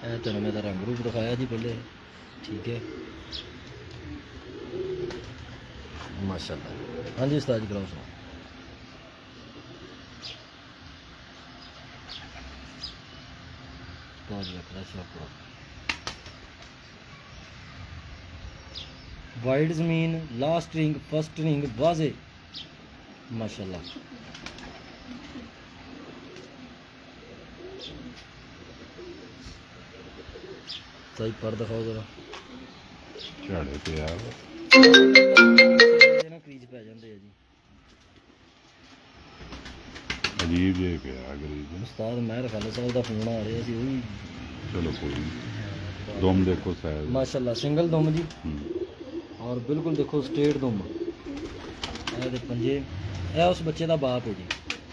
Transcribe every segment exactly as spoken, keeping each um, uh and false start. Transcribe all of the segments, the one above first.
ਇਹ ਤੁਹਾਨੂੰ ਮੈਂ ਤਾਂ ਰੰਗ ਰੂਪ ਦਿਖਾਇਆ ਜੀ ਪਹਿਲੇ, ठीक है माशाल्लाह। हाँ जी उस्ताद जी कराओ सुना। वाइड जमीन, लास्ट रिंग, फर्स्ट रिंग वाजे माशाल्लाह। सही पर दिखाओ जरा। झाड़े पे आ ना क्रीज पै जाते हैं जी। अजीब जे पे आ गरीब उस्ताद महर खालिद साहब का फोन आ रहा सी वही। चलो कोई नहीं। दुम देखो शायद माशाल्लाह सिंगल दुम जी, और बिल्कुल देखो स्ट्रेट दुम। ये पंजे ये उस बच्चे का बाप है जी।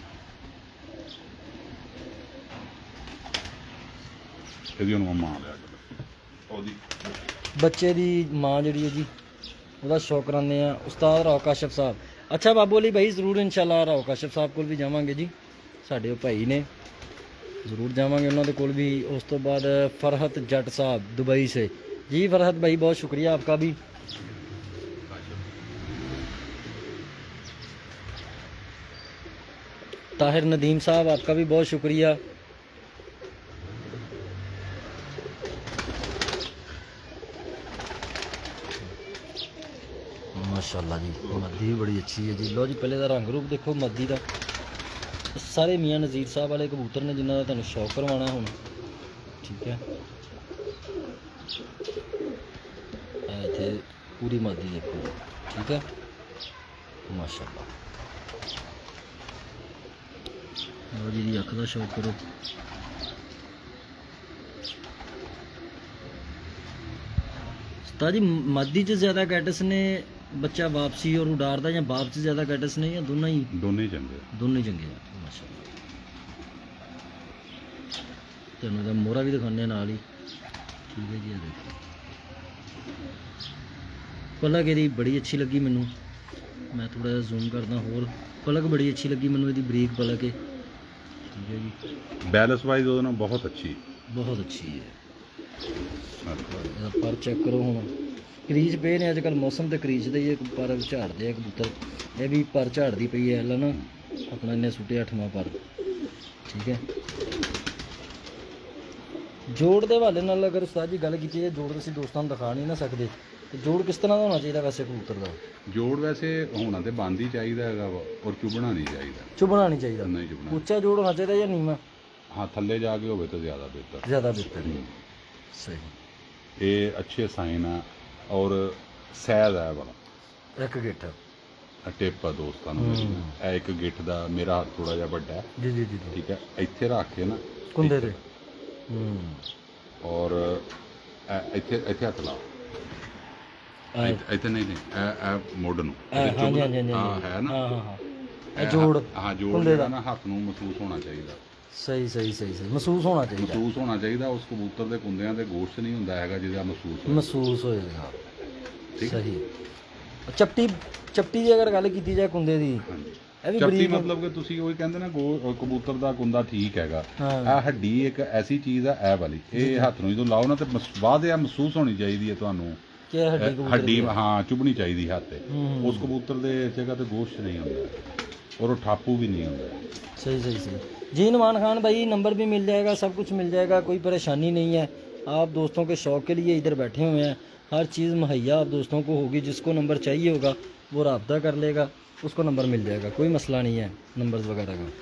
ਇਹਦੀ ਹੁਣ ਮਾਂ ਲਿਆ ਉਹਦੀ बच्चे की माँ जी है जी, वह शौक कराने उस्ताद राव काशफ साहब। अच्छा बाबू अली भाई ज़रूर इंशाल्लाह राव काशफ साहब को भी जावांगे जी, साढ़े भाई ने ज़रूर जावांगे उन्होंने कोल भी। उस तो बाद फरहत जट साहब दुबई से जी। फरहत भाई बहुत शुक्रिया आपका भी। ताहिर नदीम साहब आपका भी बहुत शुक्रिया। माशाल्लाह जी मद्दी भी बड़ी अच्छी है जी। लो जी पहले का रंग रूप देखो मद्दी का। सारे मियाँ नज़ीर साहब वाले कबूतर ने जिन्हों का तुहानू शौक करवाना हुण, ठीक है। इत्थे पूरी मद्दी देखो, ठीक है माशाल्लाह। लो जी दी अख का शौक करो। उस्ताद जी मद्दी च ज़्यादा कैटस ने बच्चा वापसी और उडारदा या बाप च ज़्यादा कैटस ने या दोनों ही? दोनों ही चंगे दोनों ही चंगे माशाल्लाह। तेनों दा मोहरा भी दिखाने नाल ही, ठीक है जी। देखो पलक यदी बड़ी अच्छी लगी मैनू, मैं थोड़ा जिहा जूम करदा होर। पलक बड़ी अच्छी लगी मैनू, यदी बरीक पलक है, ठीक है जी। बैलेंस वाइज ਉਹਦੇ ਨਾਲ बहुत अच्छी बहुत अच्छी है। पर चेक करो हुण क्रीज पे ने अजकल मौसम तो क्रीज दे ही पर झाड़ते हैं कबूतर। ये भी पर झाड़ती पई है ला ना अपना इन्हें सुटे अठवां पर, ठीक है। जोड़ के हवाले नाल अगर उस्ताद जी गल की जाए, जोड़ असीं दोस्तां नूं दिखा नहीं ना सकते, तो जोड़ किस तरह का होना चाहिए वैसे कबूतर का? जोड़ वैसे होना तो बंद ही चाहिए हैगा और चुभना नहीं चाहिए। चुभना नहीं चाहिए, नहीं चुभना। उच्चा जोड़ होना चाहिए या नीवा? हाँ थल्ले जाके होवे तो ज़्यादा बेहतर, ज़्यादा बेहतर सही। ये अच्छे साइन है और सैद है बड़ा। एक गिट्ठ टिप है दोस्तों एक गिट्ठ का मेरा हाथ थोड़ा जा बड़ा है जी जी जी, ठीक है। इत्थे रख के ना कुंदे ते और इत्थे इत्थे हथ लाओ, इत्थे नहीं नहीं ए मोड़ नूं है ना जोड़। हाँ जोड़ जेड़ा ना हाथ नूं महसूस होना चाहिए। सही सही सही सही महसूस होना चाहिए, महसूस होना चाहिए। उस कबूतर के कुंदियां ते गोश्त नहीं हुंदा हैगा जिहदा महसूस महसूस होएगा, सही। चपटी चपटी की अगर गल की जाए कुंदे दी, चपटी मतलब कि तुसीं ओही कहंदे ना गो कबूतर दा कुंदा ठीक हैगा। आ हड्डी एक ऐसी चीज़ है ए वाली, ये हाथ नूं जदों लाओ ना ते बाद ये महसूस होनी चाहिए है तुहानूं हड्डी। हाँ चुभनी चाहिए हाथ ते। उस कबूतर दे जगह ते गोश्त नहीं हुंदा और वो टापू भी नहीं हुंदा। सही सही सही जी। नुमान खान भाई नंबर भी मिल जाएगा, सब कुछ मिल जाएगा, कोई परेशानी नहीं है। आप दोस्तों के शौक़ के लिए इधर बैठे हुए हैं, हर चीज़ मुहैया आप दोस्तों को होगी। जिसको नंबर चाहिए होगा वो रब्ता कर लेगा, उसको नंबर मिल जाएगा, कोई मसला नहीं है नंबर्स वगैरह का।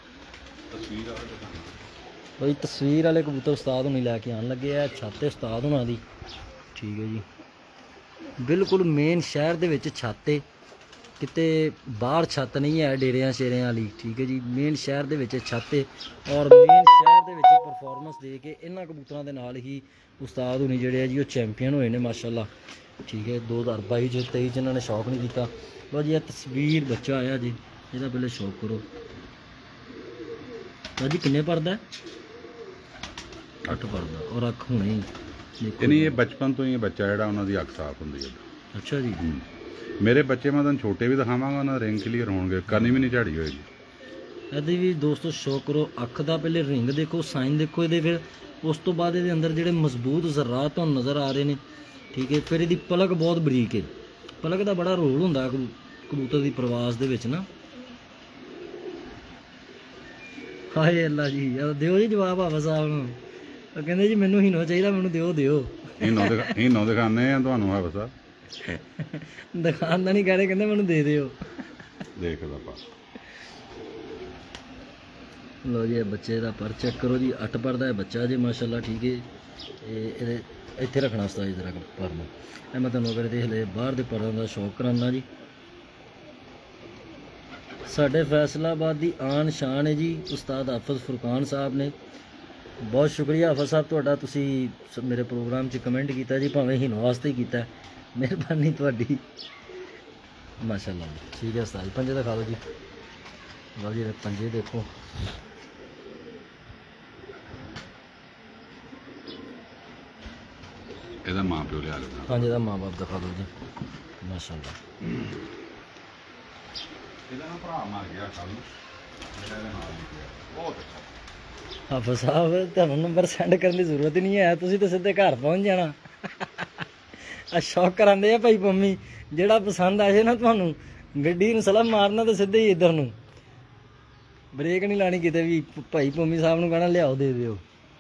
भाई तस्वीर वाले कबूतर उस्ताद होनी लैके आन लगे है, छत उस्ताद होना दी, ठीक है जी। बिल्कुल मेन शहर दे विच छत है, किते बाहर छत नहीं है डेरिया शेरिया वाली, ठीक है जी। मेन शहर दे विच छत है और मेन शहर दे विच परफॉर्मेंस दे के इन्हां कबूतरां दे नाल ही उस्ताद होनी जिहड़े है जी वो चैंपियन होए ने माशाल्लाह, ठीक है। दो हज़ार बाई च तेई जिन्होंने शौक नहीं किया। बस जी तस्वीर बच्चा आया जी, ਇਹਦਾ पहले शौक करो। भाजी किन्ने पढ़दा है? अठ पढ़दा और अख हुणे ही नहीं ये बचपन तो ही बच्चा जिहड़ा उन्हां दी अख साफ हुंदी है। अच्छा जी। मेरे बच्चे मैं तुहानूं छोटे भी दिखावांगा, उन्हां दे रिंग क्लीयर होणगे, करनी भी नहीं झाड़ी होएगी। ਇਹਦੀ ਵੀ ਦੋਸਤੋ ਸ਼ੌਕ ਕਰੋ। ਅੱਖ ਦਾ ਪਹਿਲੇ ਰਿੰਗ ਦੇਖੋ, ਸਾਈਨ ਦੇਖੋ ਇਹਦੇ, ਫਿਰ ਉਸ ਤੋਂ ਬਾਅਦ ਇਹਦੇ ਅੰਦਰ ਜਿਹੜੇ ਮਜ਼ਬੂਤ ਜ਼ਰਾਤ ਤੁਹਾਨੂੰ ਨਜ਼ਰ ਆ ਰਹੇ ਨੇ, ਠੀਕ ਹੈ। ਫਿਰ ਇਹਦੀ ਪਲਕ ਬਹੁਤ ਬਰੀਕ ਹੈ, ਪਲਕ ਦਾ ਬੜਾ ਰੋਲ ਹੁੰਦਾ ਕਬੂ- ਕਬੂਤਰ ਦੀ ਪ੍ਰਵਾਸ ਦੇ ਵਿੱਚ ਨਾ। ਹਾਏ ਅੱਲਾ ਜੀ, ਦਿਓ ਜੀ ਜਵਾਬ ਹਾਫਿਜ਼ ਸਾਹਿਬ ਨੂੰ। ਉਹ ਕਹਿੰਦੇ ਜੀ ਮੈਨੂੰ ਹੀਨੋ ਚਾਹੀਦਾ, ਮੈਨੂੰ ਦਿਓ ਦਿਓ ਹੀਨੋ ਦਿਖਾ ਹੀਨੋ ਦਿਖਾਉਂਦੇ ਆ ਤੁਹਾਨੂੰ ਹਾਫਿਜ਼ ਸਾਹਿਬ। ਦੁਕਾਨ ਦਾ ਨਹੀਂ ਕਹਿ ਰਹੇ, ਕਹਿੰਦੇ ਮੈਨੂੰ ਦੇ ਦਿਓ। ਦੇਖਦਾ ਪਾ ਲਓ ਜੀ, ਇਹ ਬੱਚੇ ਦਾ ਪਰ ਚੈੱਕ ਕਰੋ ਜੀ, ਅੱਠ ਪਰ ਦਾ ਇਹ ਬੱਚਾ ਜੀ ਮਾਸ਼ਾਅੱਲਾ, ਠੀਕ ਹੈ। ਇਹ ਇਹਦੇ ਇੱਥੇ ਰੱਖਣਾ ਉਸਤਾਦ ਜੀ ਜ਼ਰਾ ਪਰ ਨੂੰ। ਇਹ ਮੈਂ ਤੁਹਾਨੂੰ ਅਗਰ ਦੇਖ ਲਏ ਬਾਹਰ ਦੇ ਪਰਾਂ ਦਾ ਸ਼ੌਕ ਕਰਾਨਾ ਜੀ। ਸਾਡੇ ਫੈਸਲਾਬਾਦ ਦੀ ਆਨ ਸ਼ਾਨ ਹੈ ਜੀ ਉਸਤਾਦ ਹਾਫਿਜ਼ ਫੁਰਕਾਨ ਸਾਹਿਬ ਨੇ। ਬਹੁਤ ਸ਼ੁਕਰੀਆ ਹਾਫਿਜ਼ ਸਾਹਿਬ ਤੁਹਾਡਾ, ਤੁਸੀਂ ਸ- ਮੇਰੇ ਪ੍ਰੋਗਰਾਮ 'ਚ ਕਮੈਂਟ ਕੀਤਾ ਜੀ, ਭਾਵੇਂ ਹੀਨੋ ਵਾਸਤੇ ਹੀ ਕੀਤਾ, ਮਿਹਰਬਾਨੀ ਤੁਹਾਡੀ ਮਾਸ਼ਾਅੱਲਾ। ਠੀਕ ਹੈ ਉਸਤਾਦ ਜੀ, ਪੰਜੇ ਦਿਖਾ ਦਿਓ ਜੀ। ਲਓ ਜੀ ਇਹਦੇ ਪੰਜੇ ਦੇਖੋ, ਇਹਦਾ ਮਾਂ ਪਿਓ ਲਿਆ ਲੈਣਾ। ਹਾਂਜੀ ਇਹਦਾ ਮਾਂ ਬਾਪ ਦਿਖਾ ਦਿਓ ਜੀ ਮਾਸ਼ਾਅੱਲਾ। ਇਹਦਾ ਨਾ ਭਰਾ ਮਰ ਗਿਆ ਕੱਲ ਨੂੰ, ਜਿਹੜਾ ਇਹਦੇ ਨਾਲ ਨਿਕਲਿਆ, ਬਹੁਤ ਅੱਛਾ। ਹਾਫਿਜ਼ ਸਾਹਿਬ ਤੁਹਾਨੂੰ ਨੰਬਰ ਸੈਂਡ ਕਰਨ ਦੀ ਜ਼ਰੂਰਤ ਹੀ ਨਹੀਂ ਹੈ, ਤੁਸੀਂ ਤਾਂ ਸਿੱਧੇ ਘਰ ਪਹੁੰਚ ਜਾਣਾ। ਆ ਸ਼ੌਕ ਕਰਾਉਂਦੇ ਆ ਭਾਈ ਪੰਮੀ, ਜਿਹੜਾ ਪਸੰਦ ਆ ਜੇ ਨਾ ਤੁਹਾਨੂੰ, ਗੱਡੀ ਨੂੰ ਸਲਾਮ ਮਾਰਨਾ ਤੇ ਸਿੱਧੇ ਹੀ ਇੱਧਰ ਨੂੰ, ਬ੍ਰੇਕ ਨਹੀਂ ਲਾਣੀ ਕਿਤੇ ਵੀ। ਭਾਈ ਪੰਮੀ ਸਾਹਿਬ ਨੂੰ ਕਹਿਣਾ ਲਿਆਓ ਦੇ ਦਿਓ।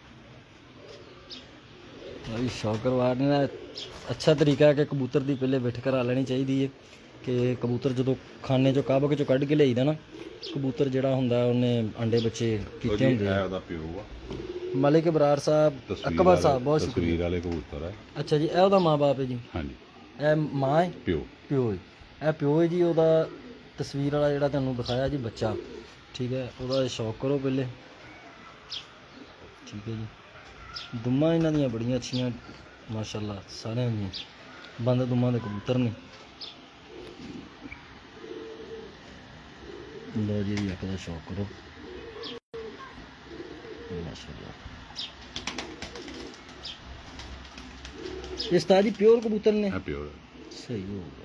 भाई शौक करवाने का अच्छा तरीका है कि कबूतर की पहले बिठ करा लेनी चाहिए है कि कबूतर जो खाने चो काबक चो कढ़ के लियाईदा ना, कबूतर जिहड़ा हुंदा उन्हें अंडे बच्चे कीते हुंदे आ। ਉਹਦਾ ਪਿਓ ਆ मलिक बरार साहब, अकबर साहब, बहुत ਤਸਵੀਰ शुक्रिया। ਵਾਲੇ ਕਬੂਤਰ ਹੈ। अच्छा जी, ਇਹ ਉਹਦਾ ਮਾਂ ਬਾਪ ਹੈ ਜੀ, ਹਾਂਜੀ ਇਹ ਮਾਂ ਹੈ, ਪਿਓ ਪਿਓ ਹੈ, ਇਹ ਪਿਓ ਹੈ ਜੀ। ਉਹਦਾ ਤਸਵੀਰ ਵਾਲਾ ਜਿਹੜਾ ਤੁਹਾਨੂੰ ਦਿਖਾਇਆ ਜੀ ਬੱਚਾ, ਠੀਕ ਹੈ, ਉਹਦਾ ਸ਼ੌਕ ਕਰੋ ਪਹਿਲੇ, ਠੀਕ ਹੈ ਜੀ। ਦੁੰਮਾਂ ਇਹਨਾਂ ਦੀਆਂ ਬੜੀਆਂ ਅੱਛੀਆਂ ਮਾਸ਼ਾਅੱਲਾ, ਸਾਰਿਆਂ ਦੀਆਂ ਬੰਦ ਦੁੰਮਾਂ ਦੇ ਕਬੂਤਰ ਨੇ। ਲਓ ਜੀ ਇਹਦੀ ਅੱਖ ਦਾ ਸ਼ੌਕ ਕਰੋ ਮਾਸ਼ਾਅੱਲਾ। ਇਹ ਉਸਤਾਦ ਜੀ ਪਿਓਰ ਕਬੂਤਰ ਨੇ, ਇਹ ਪਿਓ ਸਹੀ ਹੋ ਗਿਆ।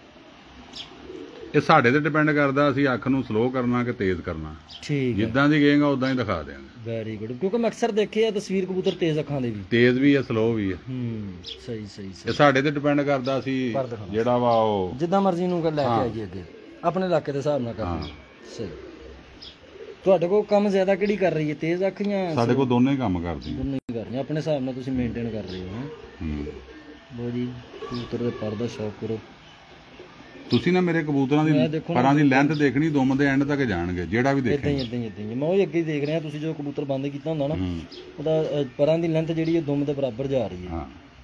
ਇਹ ਸਾਡੇ ਤੇ ਡਿਪੈਂਡ ਕਰਦਾ, ਅਸੀਂ ਅੱਖ ਨੂੰ ਸਲੋ ਕਰਨਾ ਕਿ ਤੇਜ਼ ਕਰਨਾ। ਠੀਕ ਹੈ, ਜਿੱਦਾਂ ਦੀ ਕਹੇਗਾ ਉਦਾਂ ਹੀ ਦਿਖਾ ਦਿਆਂਗੇ। ਵੈਰੀ ਗੁੱਡ, ਕਿਉਂਕਿ ਮੈਂ ਅਕਸਰ ਦੇਖੇ ਆ ਤਸਵੀਰ ਕਬੂਤਰ ਤੇਜ਼ ਅੱਖਾਂ ਦੇ ਵੀ, ਤੇਜ਼ ਵੀ ਹੈ ਸਲੋ ਵੀ ਹੈ। ਹੂੰ ਸਹੀ ਸਹੀ ਇਹ ਸਹੀ। ਸਾਡੇ ਤੇ ਡਿਪੈਂਡ ਕਰਦਾ, ਅਸੀਂ ਪਰ ਦਿਖਾਓ। ਜਿਹੜਾ ਵਾ ਉਹ ਜਿੱਦਾਂ ਮਰਜ਼ੀ ਨੂੰ ਕਰ ਲੈ ਕੇ ਹਾਂ। ਆਈਏ ਅੱਗੇ, ਆਪਣੇ ਇਲਾਕੇ ਦੇ ਹਿਸਾਬ ਨਾਲ ਹਾਂ। ਕਰਨਾ ਸਹੀ। ਤੁਹਾਡੇ ਕੋਲ ਕੰਮ ਜ਼ਿਆਦਾ ਕਿਹੜੀ ਕਰ ਰਹੀ ਹੈ, ਤੇਜ਼ ਅੱਖ ਜਾਂ ਸਾਡੇ ਕੋਲ ਦੋਨੇ ਹੀ ਕੰਮ ਕਰਦੀਆਂ। ਦੋਨੇ ਹੀ ਕਰ ਰਹੀਆਂ, ਆਪਣੇ ਹਿਸਾਬ ਨਾਲ ਤੁਸੀਂ ਮੇਨਟੇਨ ਕਰ ਰਹੇ ਹੋ ਹੈਂ। ਹੂੰ। ਲਓ ਜੀ ਕਬੂਤਰ ਦੇ ਪਰ ਦਾ ਸ਼ੌਕ ਕਰੋ। ਤੁਸੀਂ ਨਾ ਮੇਰੇ ਕਬੂਤਰਾਂ ਮੈਂ ਦੀ ਦੇਖੋ ਨਾ ਪਰਾਂ ਦੀ ਲੈਂਥ ਦੇਖਣੀ, ਦੁਮ ਦੇ ਐਂਡ ਤੱਕ ਜਾਣਗੇ ਜਿਹੜਾ ਵੀ ਇਦਾਂ ਹੀ ਦੇਖੇ। ਇਦਾਂ ਹੀ ਇਦਾਂ ਹੀ ਮੈਂ ਉਹ ਅੱਗੇ ਹੀ ਦੇਖ ਰਿਹਾ, ਤੁਸੀਂ ਜੋ ਕਬੂਤਰ ਬੰਦ ਕੀਤਾ ਹੁੰਦਾ ਨਾ, ਹੂੰ। ਉਹਦਾ ਅ, ਪਰਾਂ ਦੀ ਲੈਂਥ ਜਿਹੜੀ ਹੈ ਦੁਮ ਦੇ ਬਰਾਬਰ ਜਾ ਰਹੀ ਹੈ। ਹਾਂ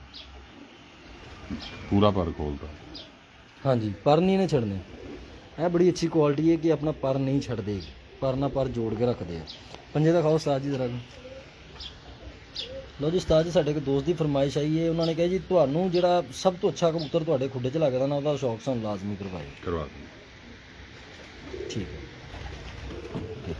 ਪੂਰਾ ਪਰ ਖੋਲਦਾ। ਹਾਂਜੀ, ਪਰ ਨਹੀਂ ਨੇ ਛੱਡਨੇ। ਇਹ ਬੜੀ ਅੱਛੀ ਕੁਆਲਿਟੀ ਹੈ ਕਿ ਆਪਣਾ ਪਰ ਨਹੀਂ ਛੱਡਦੇ, ਪਰ ਨਾਲ ਪਰ ਜੋੜ ਕੇ ਰੱਖਦੇ ਆ। ਪੰਜੇ ਦਾ ਖਾਓ ਉਸਤਾਦ ਜੀ ਜ਼ਰਾ। ਲਓ ਜੀ ਉਸਤਾਦ ਜੀ, ਸਾਡੇ ਇੱਕ ਦੋਸਤ ਦੀ ਫਰਮਾਇਸ਼ ਆਈ ਹੈ, ਉਹਨਾਂ ਨੇ ਕਿਹਾ ਜੀ ਤੁਹਾਨੂੰ ਜਿਹੜਾ ਸਭ ਤੋਂ ਅੱਛਾ ਕਬੂਤਰ ਤੁਹਾਡੇ ਖੁੱਡੇ 'ਚ ਲੱਗਦਾ ਨਾ, ਉਹਦਾ ਸ਼ੌਕ ਸਾਨੂੰ ਲਾਜ਼ਮੀ ਕਰਵਾਏ। ਕਰਵਾ ਦਿੰਦੇ। ਠੀਕ ਹੈ ਓਕੇ।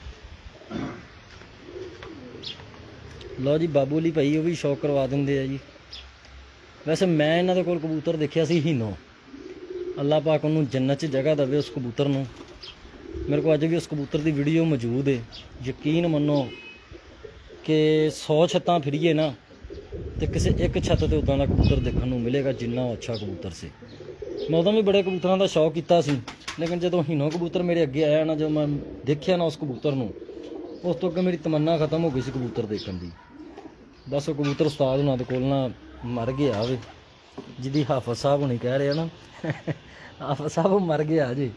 ਲਓ ਜੀ ਬਾਬੂ ਲਈ ਭਾਈ ਉਹ ਵੀ ਸ਼ੌਕ ਕਰਵਾ ਦਿੰਦੇ ਆ ਜੀ। ਵੈਸੇ ਮੈਂ ਇਹਨਾਂ ਦੇ ਕੋਲ ਕਬੂਤਰ ਦੇਖਿਆ ਸੀ ਹੀਨੋ, ਅੱਲਾਹ ਪਾਕ ਉਹਨੂੰ ਜੰਨਤ 'ਚ ਜਗ੍ਹਾ ਦੇਵੇ ਉਸ ਕਬੂਤਰ ਨੂੰ। ਮੇਰੇ ਕੋਲ ਅੱਜ ਵੀ ਉਸ ਕਬੂਤਰ ਦੀ ਵੀਡੀਓ ਮੌਜੂਦ ਹੈ। ਯਕੀਨ ਮੰਨੋ ਕਿ ਸੌ ਛੱਤਾਂ ਫਿਰੀਏ ਨਾ ਤੇ ਕਿਸੇ ਇੱਕ ਛੱਤ ਤੇ ਉਦਾਂ ਦਾ ਕਬੂਤਰ ਦੇਖਣ ਨੂੰ ਮਿਲੇਗਾ ਜਿੰਨਾ ਉਹ ਅੱਛਾ ਕਬੂਤਰ ਸੀ। ਮੈਂ ਉਦੋਂ ਵੀ ਬੜੇ ਕਬੂਤਰਾਂ ਦਾ ਸ਼ੌਕ ਕੀਤਾ ਸੀ, ਲੇਕਿਨ ਜਦੋਂ ਹੀਨੋ ਕਬੂਤਰ ਮੇਰੇ ਅੱਗੇ ਆਇਆ ਨਾ, ਜਦੋਂ ਮੈਂ ਦੇਖਿਆ ਨਾ ਉਸ ਕਬੂਤਰ ਨੂੰ, ਉਸ ਤੋਂ ਅੱਗੇ ਮੇਰੀ ਤਮੰਨਾ ਖਤਮ ਹੋ ਗਈ ਸੀ ਕਬੂਤਰ ਦੇਖਣ ਦੀ। ਬਸ ਉਹ ਕਬੂਤਰ ਉਸਤਾਦ ਉਹਨਾਂ ਦੇ ਕੋਲ ਨਾ ਮਰ ਗਿਆ ਵੇ, ਜਿਹਦੀ ਹਾਫਿਜ਼ ਸਾਹਿਬ ਹੁਣੀ ਕਹਿ ਰਹੇ ਆ ਨਾ, ਹਾਫਿਜ਼ ਸਾਹਿਬ ਉਹ ਮਰ ਗਿਆ ਜੀ।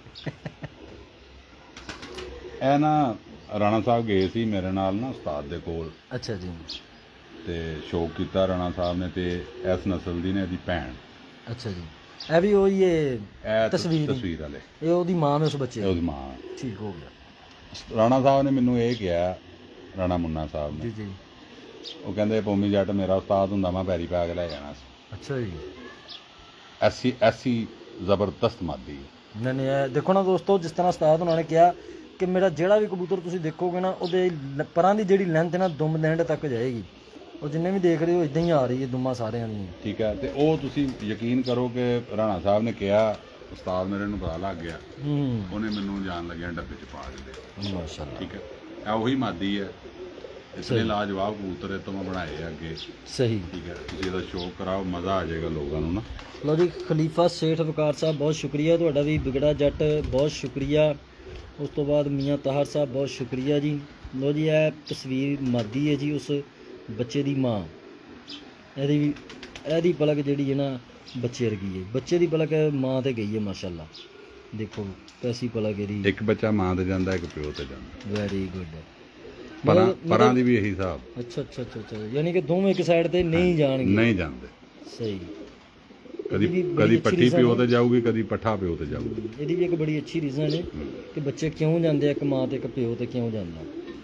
ਇਹ ਨਾ ਰਾਣਾ ਸਾਹਿਬ ਗਏ ਸੀ ਮੇਰੇ ਨਾਲ ਨਾ ਉਸਤਾਦ ਦੇ ਕੋਲ, ਅੱਛਾ ਜੀ। ਤੇ ਸ਼ੌਕ ਕੀਤਾ ਰਾਣਾ ਸਾਹਿਬ ਨੇ, ਤੇ ਇਸ ਨਸਲ ਦੀ ਨੇ ਇਹਦੀ ਭੈਣ। ਅੱਛਾ ਜੀ, ਇਹ ਵੀ ਉਹੀ ਇਹ ਇਹ ਤਸਵੀਰ ਤਸਵੀਰ ਵਾਲੇ, ਇਹ ਉਹਦੀ ਮਾਂ ਹੈ ਉਸ ਬੱਚੇ ਇਹ ਦੀ। ਉਹਦੀ ਮਾਂ। ਠੀਕ ਹੋ ਗਿਆ। ਰਾਣਾ ਸਾਹਿਬ ਨੇ ਮੈਨੂੰ ਇਹ ਕਿਹਾ, ਰਾਣਾ ਮੁੰਨਾ ਸਾਹਿਬ ਜੀ ਨੇ, ਜੀ। ਉਹ ਕਹਿੰਦੇ ਪੌਮੀ ਜੱਟ ਮੇਰਾ ਉਸਤਾਦ ਹੁੰਦਾ, ਮੈਂ ਪੈਰੀ ਪਾ ਕੇ ਲੈ ਜਾਣਾ ਸੀ। ਅੱਛਾ ਜੀ। ਐਸੀ ਐਸੀ ਜ਼ਬਰਦਸਤ ਮਾਦੀ ਹੈ। ਨਹੀਂ ਨਹੀਂ, ਇਹ ਦੇਖੋ ਨਾ ਦੋਸਤੋ, ਜਿਸ ਤਰ੍ਹਾਂ ਉਸਤਾਦ ਉਹਨਾਂ ਨੇ ਕਿਹਾ ਕਿ ਮੇਰਾ ਜਿਹੜਾ ਵੀ ਕਬੂਤਰ ਤੁਸੀਂ ਦੇਖੋਗੇ ਨਾ, ਉਹਦੇ ਲ- ਪਰਾਂ ਦੀ ਜਿਹੜੀ ਲੈਂਥ ਹੈ ਨਾ ਦੁਮ ਲੈਂਡ ਤੱਕ ਜਾਏਗੀ। ਉਹ ਜਿੰਨੇ ਵੀ ਦੇਖ ਰਹੇ ਹੋ ਇਦਾਂ ਹੀ ਆ ਰਹੀ ਹੈ ਦੁੰਮਾਂ ਸਾਰਿਆਂ ਦੀਆਂ। ਠੀਕ ਹੈ, ਤੇ ਉਹ ਤੁਸੀਂ ਯਕੀਨ ਕਰੋ ਕਿ ਰਾਣਾ ਸਾਹਿਬ ਨੇ ਕਿਹਾ ਉਸਤਾਦ ਮੇਰੇ ਨੂੰ ਪਤਾ ਲੱਗ ਗਿਆ, ਹੂੰ ਉਹਨੇ ਮੈਨੂੰ ਜਾਣ ਲੱਗਿਆ ਡੱਬੇ 'ਚ ਪਾ ਦਿੱਤੇ। ਮਾਸ਼ਾਅੱਲਾ, ਠੀਕ ਹੈ, ਇਹ ਉਹੀ ਮਾਦੀ ਹੈ, ਇਤਨੇ ਲਾਜਵਾਬ ਕਬੂਤਰ ਇਹ ਤੋਂ ਮੈਂ ਬਣਾਏ ਆ ਅੱਗੇ। ਸਹੀ, ਠੀਕ ਹੈ, ਤੁਸੀਂ ਇਹਦਾ ਸ਼ੌਕ ਕਰਾਓ, ਮਜ਼ਾ ਆ ਜਾਏਗਾ ਲੋਕਾਂ ਨੂੰ ਨਾ। ਲਓ ਜੀ, ਖਲੀਫਾ ਸੇਠ ਵਕਾਰ ਸਾਹਿਬ ਬਹੁਤ ਸ਼ੁਕਰੀਆ ਤੁਹਾਡਾ ਵੀ, ਬਿਗੜਾ ਜੱਟ ਬਹੁਤ ਸ਼ੁਕਰੀਆ। ਉਸ ਤੋਂ ਬਾਅਦ ਮੀਆਂ ਤਾਹਰ ਸਾਹਿਬ ਬਹੁਤ ਸ਼ੁਕਰੀਆ ਜੀ। ਲਓ ਜੀ, ਇਹ ਤਸਵੀਰ ਮਾਦੀ ਹੈ ਜੀ ਉਸ ਬੱਚੇ ਦੀ ਮਾਂ, ਇਹਦੀ ਵੀ ਇਹਦੀ ਪਲਕ ਜਿਹੜੀ ਹੈ ਨਾ ਬੱਚੇ ਵਰਗੀ ਹੈ, ਬੱਚੇ ਦੀ ਪਲਕ ਮਾਂ ਤੇ ਗਈ ਹੈ ਮਾਸ਼ਾਅੱਲਾ। ਦੇਖੋ ਕੈਸੀ ਪਲਕ ਇਹਦੀ, ਇੱਕ ਬੱਚਾ ਮਾਂ ਤੇ ਜਾਂਦਾ, ਇੱਕ ਪਿਓ ਤੇ ਜਾਂਦਾ। Very good. ਪਰਾਂ ਪਰਾਂ ਦੀ ਵੀ ਇਹੀ ਹਿਸਾਬ। ਅੱਛਾ ਅੱਛਾ ਅੱਛਾ ਅੱਛਾ, ਯਾਨੀ ਕਿ ਦੋਵੇਂ ਇੱਕ ਸਾਈਡ ਤੇ ਨਹੀਂ ਜਾਣਗੇ, ਨਹੀਂ ਜਾਂਦੇ। ਸਹੀ, ਕਦੀ ਕਦੀ ਪੱਠੀ ਪਿਓ ਤੇ ਜਾਊਗੀ, ਕਦੀ ਪੱਠਾ ਪਿਓ ਤੇ ਜਾਊਗੀ। ਇਹਦੀ ਵੀ ਇੱਕ ਬੜੀ ਅੱਛੀ ਰੀਜ਼ਨ ਹੈ ਕਿ ਬੱਚੇ ਕਿਉਂ ਜਾਂਦੇ ਆ ਇੱਕ ਮਾਂ ਤੇ ਇੱਕ ਪਿਓ ਤੇ ਕਿਉਂ ਜਾਂਦਾ।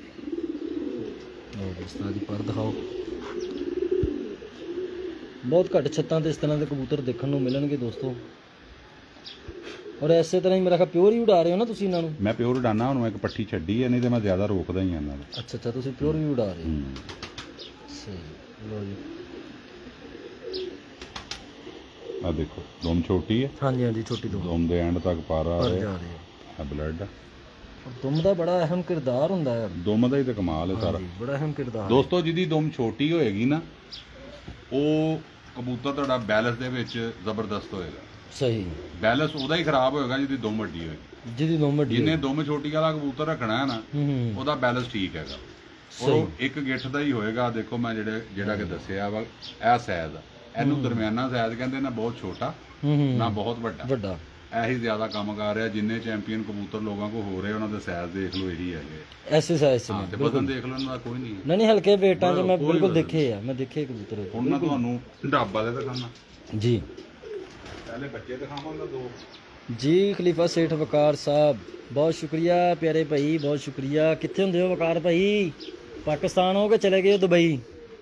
ਲਓ ਇਸ ਤਰ੍ਹਾਂ ਦੀ ਪਰ ਦਿਖਾਓ, ਬਹੁਤ ਘੱਟ ਛੱਤਾਂ ਤੇ ਇਸ ਤਰ੍ਹਾਂ ਦੇ ਕਬੂਤਰ ਦੇਖਣ ਨੂੰ ਮਿਲਣਗੇ ਦੋਸਤੋ। ਔਰ ਇਸੇ ਤਰ੍ਹਾਂ ਹੀ ਮੇਰਾ ਖਿਆਲ ਪਿਓਰ ਹੀ ਉਡਾ ਰਹੇ ਹੋ ਨਾ ਤੁਸੀਂ ਇਹਨਾਂ ਨੂੰ? ਮੈਂ ਪਿਓਰ ਉਡਾਨਾ, ਹੁਣ ਇੱਕ ਪੱਠੀ ਛੱਡੀ ਹੈ, ਨਹੀਂ ਤੇ ਮੈਂ ਜ਼ਿਆਦਾ ਰੋਕਦਾ ਹੀ ਇਹਨਾਂ ਨੂੰ। ਅੱਛਾ ਅੱਛਾ, ਤੁਸੀਂ ਪਿਓਰ ਵੀ ਉਡਾ ਰਹੇ ਹੋ, ਸਹੀ। ਲਓ ਜੀ, ਆ ਦੇਖੋ ਦੁਮ ਛੋਟੀ ਹੈ। ਹਾਂਜੀ ਹਾਂਜੀ, ਛੋਟੀ ਦੁਮ, ਦੁਮ ਦੇ ਐਂਡ ਤੱਕ ਪਾਰਾ ਪਰ ਹੈ, ਜਾ ਰਹੀ ਹੈ। ਆ ਬਲੱਡ। ਦੁਮ ਦਾ ਬੜਾ ਅਹਿਮ ਕਿਰਦਾਰ ਹੁੰਦਾ ਹੈ, ਦੁਮ ਦਾ ਹੀ ਤਾਂ ਕਮਾਲ ਹੈ ਸਾਰਾ, ਬੜਾ ਅਹਿਮ ਕਿਰਦਾਰ ਦੋਸਤੋ। ਜਿਹਦੀ ਦੁਮ ਛੋਟੀ ਹੋਏਗੀ ਨਾ, ਉਹ ਕਬੂਤਰ ਤੁਹਾਡਾ ਬੈਲੈਂਸ ਦੇ ਵਿੱਚ ਜ਼ਬਰਦਸਤ ਹੋਏਗਾ। ਸਹੀ, ਬੈਲੈਂਸ ਉਹਦਾ ਹੀ ਖਰਾਬ ਹੋਏਗਾ ਜਿਹਦੀ ਦੁਮ ਵੱਡੀ ਹੋਏਗੀ। ਜਿਹਦੀ ਦੁਮ ਵੱਡੀ, ਜਿਹਨੇ ਦੁਮ ਛੋਟੀ ਵਾਲਾ ਕਬੂਤਰ ਰੱਖਣਾ ਹੈ ਨਾ, ਹੂੰ, ਉਹਦਾ ਬੈਲੈਂਸ ਠੀਕ ਹੈਗਾ, ਉਹ ਇੱਕ ਗਿੱਠ ਦਾ ਹੀ ਹੋਏਗਾ। ਦੇਖੋ ਮੈਂ ਜਿਹੜੇ ਜਿਹੜਾ ਕਿ ਦੱਸਿਆ ਵਾ, ਇਹ ਸਾਈਜ਼, ਇਹਨੂੰ ਦਰਮਿਆਨਾ ਸਾਈਜ਼ ਕਹਿੰਦੇ ਨਾ, ਬਹੁਤ ਛੋਟਾ ਨਾ ਬਹੁਤ ਵੱਡਾ ਵੱਡਾ, ਇਹੀ ਜ਼ਿਆਦਾ ਕੰਮ ਕਰ ਰਿਹਾ। ਜਿੰਨੇ ਚੈਂਪੀਅਨ ਕਬੂਤਰ ਲੋਕਾਂ ਕੋ ਹੋ ਰਹੇ, ਉਹਨਾਂ ਦੇ ਸਾਈਜ਼ ਦੇਖ ਲਓ, ਇਹੀ ਹੈਗੇ। ਐਸੇ ਸਾਈਜ਼ ਹਾਂ, ਤੇ ਵਜ਼ਨ ਦੇਖ ਲਓ, ਇਹਨਾਂ ਦਾ ਕੋਈ ਨਹੀਂ। ਨਹੀਂ ਨਹੀਂ, ਹਲਕੇ ਵੇਟਾਂ 'ਚ ਮੈਂ ਬਿਲਕੁਲ ਦੇਖੇ ਆ, ਮੈਂ ਦੇਖੇ ਕਬੂਤਰ। ਹੁਣ ਮੈਂ ਤੁਹਾਨੂੰ ਢਾਬਾ ਦੇ ਦਿਖਾਣਾ ਜੀ, ਪਹਿਲੇ ਬੱਚੇ ਦਿਖਾਵਾਂਗਾ ਦੋ ਜੀ। ਖਲੀਫਾ ਸੇਠ ਵਕਾਰ ਸਾਹਿਬ ਬਹੁਤ ਸ਼ੁਕਰੀਆ ਪਿਆਰੇ ਭਾਈ, ਬਹੁਤ ਸ਼ੁਕਰੀਆ। ਕਿੱਥੇ ਹੁੰਦੇ ਹੋ ਵਕਾਰ ਭਾਈ? ਪਾਕਿਸਤਾਨ ਹੋ ਕੇ ਚਲੇ ਗਏ ਹੋ ਦੁਬਈ?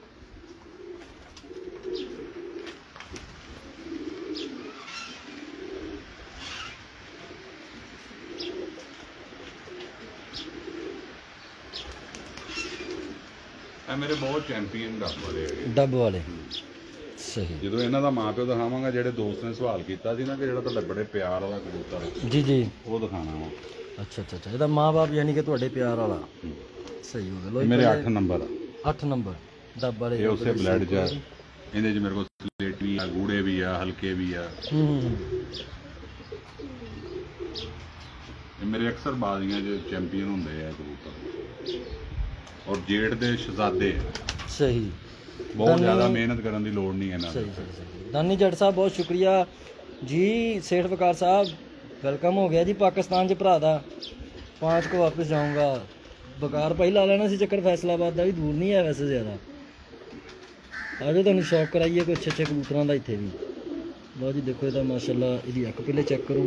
ਇਹ ਮੇਰੇ ਬਹੁਤ ਚੈਂਪੀਅਨ ਡੱਬ ਵਾਲੇ ਹੈਗੇ, ਡੱਬ ਵਾਲੇ, ਸਹੀ। ਜਦੋਂ ਇਹਨਾਂ ਦਾ ਮਾਂ ਪਿਓ ਦਿਖਾਵਾਂਗਾ, ਜਿਹੜੇ ਦੋਸਤ ਨੇ ਸਵਾਲ ਕੀਤਾ ਸੀ ਨਾ ਕਿ ਜਿਹੜਾ ਤੁਹਾਡਾ ਬੜੇ ਪਿਆਰ ਵਾਲਾ ਕਬੂਤਰ, ਜੀ ਜੀ, ਉਹ ਦਿਖਾਣਾ ਵਾ। ਅੱਛਾ ਅੱਛਾ ਅੱਛਾ, ਇਹਦਾ ਮਾਂ-ਬਾਪ ਯਾਨੀ ਕਿ ਤੁਹਾਡੇ ਪਿਆਰ ਵਾਲਾ, ਸਹੀ ਹੋ ਗਿਆ। ਲੋ ਮੇਰੇ ਅੱਠ ਨੰਬਰ ਆ, ਅੱਠ ਨੰਬਰ ਡੱਬ ਵਾਲੇ, ਇਹ ਉਸੇ ਬਲੱਡ 'ਚ ਆ। ਇਹਦੇ 'ਚ ਮੇਰੇ ਕੋਲ ਸਲੇਟ ਵੀ ਆ, ਗੂੜੇ ਵੀ ਆ, ਹਲਕੇ ਵੀ ਆ। ਹੂੰ, ਇਹ ਮੇਰੇ ਅਕਸਰ ਬਾਜ਼ੀਆਂ 'ਚ ਚੈਂਪੀਅਨ ਹੁੰਦੇ ਆ ਕਬੂਤਰ, ਔਰ ਜੇਠ ਦੇ ਸ਼ਹਜ਼ਾਦੇ। ਸਹੀ, ਬਹੁਤ ਜ਼ਿਆਦਾ ਮਿਹਨਤ ਕਰਨ ਦੀ ਲੋੜ ਨਹੀਂ ਇਹਨਾਂ ਸਹੀ ਸਹੀ ਸਹੀ। ਦਾਨੀ ਜੱਟ ਸਾਹਿਬ ਬਹੁਤ ਸ਼ੁਕਰੀਆ ਜੀ। ਸੇਠ ਵਕਾਰ ਸਾਹਿਬ ਵੈਲਕਮ ਹੋ ਗਿਆ ਜੀ ਪਾਕਿਸਤਾਨ 'ਚ ਭਰਾ ਦਾ। ਪਾँच को वापस जाऊंगा। बकार भाई ला लेना सी चक्कर, फैसलाबाद का भी दूर नहीं है वैसे ज़्यादा। आ जाओ, तुहानूं शौक कराइए कोई अच्छे अच्छे कबूतरों का इत्थे भी। लो जी देखो इहदा माशाअल्लाह, इहदी अख पहले चेक करो,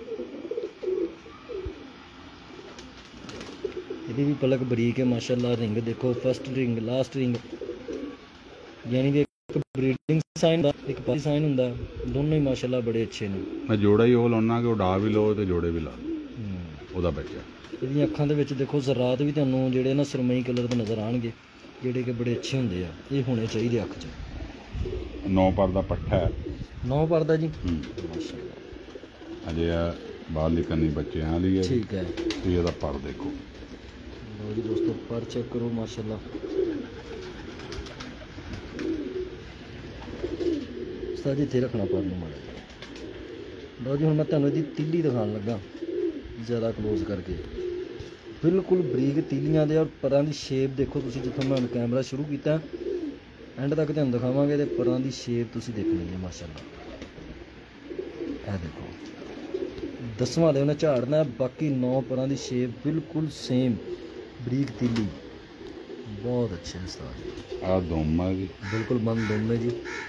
इहदी भी पलक बरीक है माशाअल्लाह। रिंग देखो, फर्स्ट रिंग लास्ट रिंग, यानी कि एक ब्रीडिंग साइन एक पाली साइन हुंदा, दोनों ही माशाअल्लाह बड़े अच्छे ने। मैं जोड़ा ही वो लाना कि उड़ा भी लो तो जोड़े भी ला लो ਉਹਦਾ ਬੱਚਾ। ਇਹਦੀਆਂ ਅੱਖਾਂ ਦੇ ਵਿੱਚ ਦੇਖੋ ਜ਼ਰਾਤ ਵੀ ਤੁਹਾਨੂੰ ਜਿਹੜੇ ਨਾ ਸਰਮਈ ਕਲਰ ਦੇ ਨਜ਼ਰ ਆਣਗੇ, ਜਿਹੜੇ ਕਿ ਬੜੇ ਅੱਛੇ ਹੁੰਦੇ ਆ। ਇਹ ਹੋਣੇ ਚਾਹੀਦੇ ਅੱਖ 'ਚ। ਨੌ ਪਰ ਦਾ ਪੱਠਾ ਹੈ, ਨੌ ਪਰ ਦਾ ਜੀ, ਮਾਸ਼ਾਅੱਲਾ। ਅਜੇ ਆ ਬਾਹਰਲੀ ਕੰਨੀ ਬੱਚਿਆਂ ਵਾਲੀ ਹੈ, ਠੀਕ ਹੈ। ਤੁਸੀਂ ਇਹਦਾ ਪਰ ਦੇਖੋ। ਲਓ ਜੀ ਦੋਸਤੋ, ਪਰ ਚੈੱਕ ਕਰੋ ਮਾਸ਼ਾਅੱਲਾ। ਉਸਤਾਦ ਜੀ ਇੱਥੇ ਰੱਖਣਾ ਪਰ ਨੂੰ ਮਾੜਾ। ਲਓ ਜੀ ਹੁਣ ਮੈਂ ਤੁਹਾਨੂੰ ਇਹਦੀ ਤੀਲੀ ਦਿਖਾਉਣ ਲੱਗਾ ज़्यादा क्लोज करके। बिल्कुल बरीक तीलियां दे और परां दी शेप देखो तुसीं, जिथों मैं कैमरा शुरू किया एंड तक तुहानूं दिखावांगे ते परां दी शेप तुसीं देखनी है माशाअल्लाह। ए देखो दसवां दे उन्हें झाड़ना, बाकी नौ परां दी शेप बिल्कुल सेम, बरीक तीली, बहुत अच्छे उस्ताद जी। आ दुम है जी, बिल्कुल बंद दुम है जी।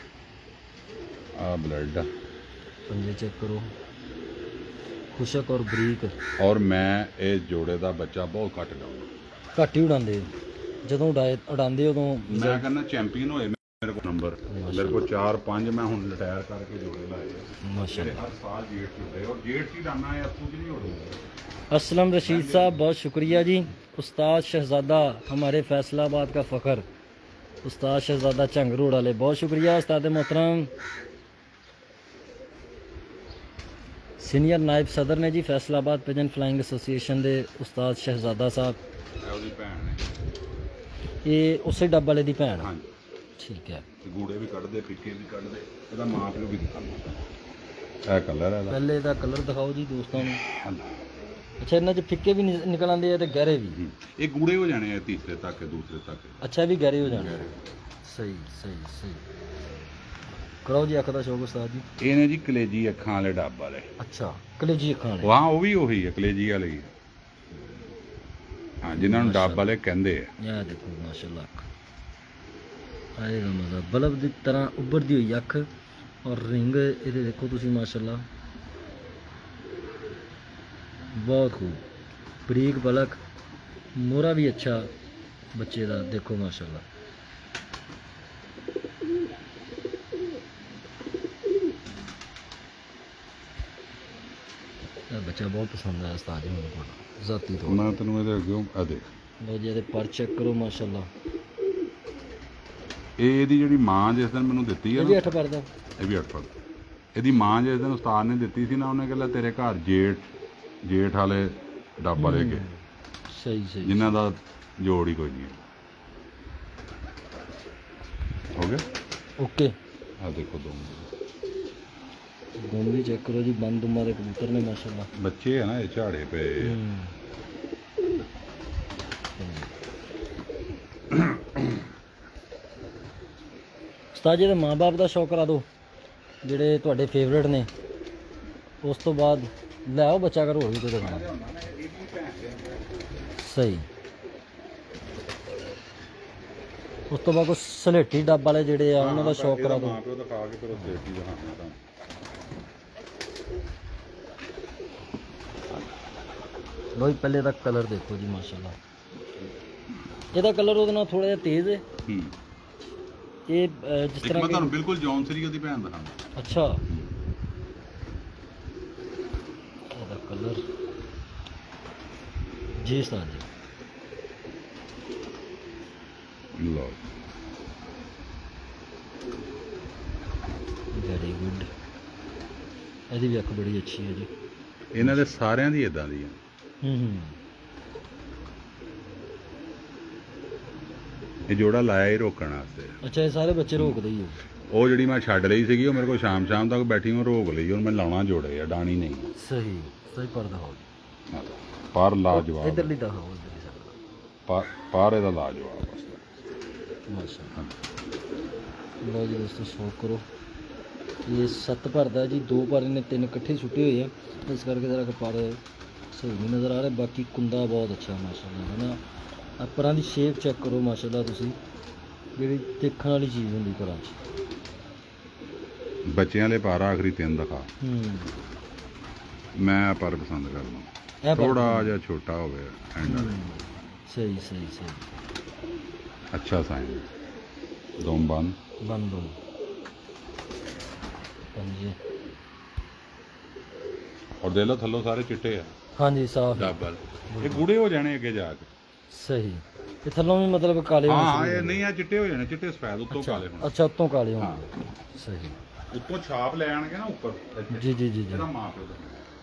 आ ब्लड आ, पंजे चेक करो, खुशक और बरीक। और मैं ये जोड़े का बच्चा बहुत घट डाऊंगा, घट ही उड़ाते जो उड़ाए उड़ाते उदों। मैं कहना चैंपीयन होए मेरे को नंबर, मेरे को चार पाँच मैं हुण रिटायर करके जोड़े लाए माशाअल्लाह। हर साल जेठ होते और जेठ की डाना है, असूं की नहीं हो रही। असलम रशीद साहब बहुत शुक्रिया जी। उस्ताद शहजादा हमारे फैसलाबाद का फ़ख्र, उस्ताद शहजादा झंग रोड वाले, बहुत शुक्रिया उस्ताद मोहतरम। सीनियर नायब सदर ने जी फैसलाबाद पिजन फ्लाइंग एसोसीएशन के उस्ताद शहजादा साहब। ਉਹਦੀ ਭੈਣ ਨੇ ये उसे डब वाले दी भैन। ਹਾਂਜੀ ठीक है। ਗੂੜੇ ਵੀ ਕੱਢਦੇ ਫਿੱਕੇ ਵੀ ਕੱਢਦੇ ਇਹਦਾ ਮਾਂ ਪਿਓ ਵੀ ਦਿਖਾਉਂਦਾ ਇਹ ਕਲਰ ਹੈ ਇਹਦਾ पहले दा कलर दिखाओ जी दोस्तों ने। ਹਾਂਜੀ। अच्छा इन्हां च फिक्के भी नि- निकल आंदे आ ते गहरे भी। ਹੂੰ। ਇਹ ਗੂੜੇ ਹੋ ਜਾਣੇ ਆ ਤੀਸਰੇ ਤੱਕ ਦੂਸਰੇ ਤੱਕ अच्छा भी गहरे हो जाने। सही सही सही। कराओ जी अख दा शौक उस्ताद जी। ਇਹ ਨੇ ਜੀ ਕਲੇਜੀ ਅੱਖਾਂ ਵਾਲੇ ਡੱਬ ਵਾਲੇ। अच्छा कलेजी अखां वाले। ਵਾਹ ਉਹ ਵੀ ਉਹੀ ਹੈ ਕਲੇਜੀ ਵਾਲੇ ਹੀ ਆ। ਹਾਂ ਜਿਨ੍ਹਾਂ ਨੂੰ ਡੱਬ ਵਾਲੇ ਕਹਿੰਦੇ ਆ। यह देखो माशाल्लाह अख आएगा मजा बल्ब की तरह उभरती हुई अख और रिंग ये देखो तुसी माशाल्लाह बहुत खूब बरीक पलक मोरा भी अच्छा बच्चे का देखो माशाल्लाह। यह बच्चा बहुत पसंद है उस्ताद जी मेरे को जाती तो ਮੈਂ ਤੈਨੂੰ ਇਹਦੇ ਅੱਗੇ ਆ ਦੇ लो जी ये पर चेक करो माशाल्लाह। ਇਹ ਇਹਦੀ ਜਿਹੜੀ ਮਾਂ ਜਿਸ ਦਿਨ ਮੈਨੂੰ ਦਿੱਤੀ ਹੈ ये ਨਾ भी अठ परदा। ਇਹ ਵੀ ਅੱਠ ਫੜ ਇਹਦੀ ਮਾਂ ਜਿਸ ਦਿਨ ਉਸਤਾਦ ਨੇ ਦਿੱਤੀ ਸੀ ਨਾ ਉਹਨੇ ਕਹਿੰਦਾ ਤੇਰੇ ਘਰ ਜੇਠ ਜੇਠ ਵਾਲੇ ਡੱਬ ਵਾਲੇ ਕੇ सही सही ਜਿਨ੍ਹਾਂ ਦਾ ਜੋੜ ਹੀ ਕੋਈ ਨਹੀਂ ਹੋ ਗਿਆ। ओके ਆ ਦੇਖੋ ਦੋ गुण भी चेक करो जी बंद दुमा के कबूतर ने माशाल्लाह। ਬੱਚੇ ਆ ਨਾ ਇਹ ਝਾੜੇ ਪਏ उस्ताद जी माँ बाप का शौक करा दो ਜਿਹੜੇ ਤੁਹਾਡੇ ਫੇਵਰੇਟ ਨੇ ਉਸ ਤੋਂ ਬਾਅਦ ਲੈ ਆਓ ਬੱਚਾ ਕਰੋ ਵੀ ਕੋਈ ਦਿਖਾਣਾ। ਸਹੀ ਉਸ ਤੋਂ ਬਾਅਦ ਕੋਈ ਸਲੇਟੀ ਡੱਬ ਵਾਲੇ ਜਿਹੜੇ ਆ ਉਹਨਾਂ ਦਾ ਸ਼ੌਕ ਕਰਾ ਦੋ। ਮਾਂ ਪਿਓ ਦਿਖਾ ਕੇ ਫਿਰ ਉਹ ਸੇਫਟੀ ਦਿਖਾਉਣਾ ਤਾਂ ਲੋ ਜੀ ਪਹਿਲੇ ਦਾ ਕਲਰ ਦੇਖੋ ਜੀ ਮਾਸ਼ਾਅੱਲਾ ਇਹਦਾ ਕਲਰ ਉਹਦੇ ਨਾਲ ਥੋੜਾ ਜਿਹਾ ਤੇਜ਼ ਹੈ। ਹੂੰ ਇਹ ਅ, ਜਿਸ ਇੱਕ ਤਰ੍ਹਾਂ ਮੈਂ ਕਿ ਤੁਹਾਨੂੰ ਬਿਲਕੁਲ ਜੌਨਸਰੀ ਉਹਦੀ ਭੈਣ ਦਿਖਾਉਂਦਾ। अच्छा ਇਹਦਾ ਕਲਰ ਜੀ ਉਸਤਾਦ ਜੀ ਲਓ ਵੈਰੀ ਗੁੱਡ। ਇਹਦੀ ਵੀ ਅੱਖ ਬੜੀ ਅੱਛੀ ਹੈ ਜੀ। ਇਹਨਾਂ ਦੇ ਸਾਰਿਆਂ ਦੀ ਇਦਾਂ ਦੀ ਆ। ਹੂੰ ਹੂੰ ਇਹ ਜੋੜਾ ਲਾਇਆ ਹੀ ਰੋਕਣ ਵਾਸਤੇ। ਅੱਛਾ ਇਹ ਸਾਰੇ ਬੱਚੇ ਰੋਕਦੇ ਹੀ ਹੋ। ਉਹ ਜਿਹੜੀ ਮੈਂ ਛੱਡ ਲਈ ਸੀਗੀ ਉਹ ਮੇਰੇ ਕੋਲ ਸ਼ਾਮ ਸ਼ਾਮ ਤੱਕ ਬੈਠੀ ਮੈਂ ਰੋਕ ਲਈ ਹੁਣ ਮੈਂ ਲਾਉਣਾ ਜੋੜੇ ਆ ਡਾਣੀ ਨਹੀਂ। ਸਹੀ ਸਹੀ ਪਰ ਦਿਖਾਓ ਜੀ। ਪਰ ਲਾਜਵਾਬ ਇਧਰਲੀ ਦਿਖਾਓ ਇਧਰਲੀ ਸਾਈਡ ਪਰ- ਪਰ ਇਹਦਾ ਲਾਜਵਾਬ ਬਸ। ਮਾਸ਼ਾਅੱਲਾ। ਲਓ ਜੀ ਦੋਸਤੋ ਸ਼ੌਕ ਕਰੋ ਇਹ ਸੱਤ ਭਰਦਾ ਜੀ ਦੋ ਪਰ ਨੇ ਤਿੰਨ ਇਕੱਠੇ ਛੁੱਟੇ ਹੋਏ ਆ ਇਸ ਕਰਕੇ ਜ਼ਰਾ ਪਰ ਸਹੀ ਨਹੀਂ ਨਜ਼ਰ ਆ ਰਿਹਾ। ਬਾਕੀ ਕੁੰਦਾ ਬਹੁਤ ਅੱਛਾ ਮਾਸ਼ਾਅੱਲਾ ਹੈ ਨਾ। ਆਹ ਪਰਾਂ ਦੀ ਸ਼ੇਪ ਚੈੱਕ ਕਰੋ ਮਾਸ਼ਾਅੱਲਾ ਤੁਸੀਂ ਜਿਹੜੀ ਦੇਖਣ ਵਾਲੀ ਚੀਜ਼ ਹੁੰਦੀ ਪਰਾਂ 'ਚ। ਬੱਚਿਆਂ ਦੇ ਪਰ ਆਖਰੀ ਤਿੰਨ ਦਿਖਾ ਹੂੰ ਮੈਂ ਆਹ ਪਰ ਪਸੰਦ ਕਰਦਾ ਇਹ ਪਰ- ਥੋੜਾ ਜਿਹਾ ਛੋਟਾ ਹੋਵੇ ਐਂਡ ਵਾਲੇ ਹੂੰ, ਸਹੀ ਸਹੀ ਸਹੀ ਅੱਛਾ ਸਾਈਨ ਦੋਮ ਬੰਦ ਬੰਦ ਹੋ ਹਾਂਜੀ ਔਰ ਦੇ ਲੋ ਥੱਲੋਂ ਸਾਰੇ ਚਿੱਟੇ ਆ ਹਾਂਜੀ ਸਾਫ ਡਬਲ ਇਹ ਗੂੜੇ ਹੋ ਜਾਣੇ ਅੱਗੇ ਜਾ ਕੇ। ਸਹੀ ਇਹ ਥੱਲੋਂ ਵੀ ਮਤਲਬ ਕਾਲੇ ਹੋਣੇ ਹਾਂ ਸ਼ੁਰੂ ਇਹ ਹੋ ਨਹੀਂ ਆ ਚਿੱਟੇ ਹੋ ਜਾਣੇ ਚਿੱਟੇ ਸਫੈਦ ਉੱਤੋਂ ਅੱਛਾ ਕਾਲੇ ਹੋਣੇ। ਅੱਛਾ ਉੱਤੋਂ ਕਾਲੇ ਹਾਂ ਹੋਣਗੇ ਸਹੀ ਉੱਤੋਂ ਛਾਪ ਲੈ ਆਣਗੇ ਨਾ ਉੱਪਰ ਇੱਥੇ। ਜੀ ਜੀ ਜੀ ਜੀ ਇਹਦਾ ਮਾਂ ਪਿਓ ਦਾ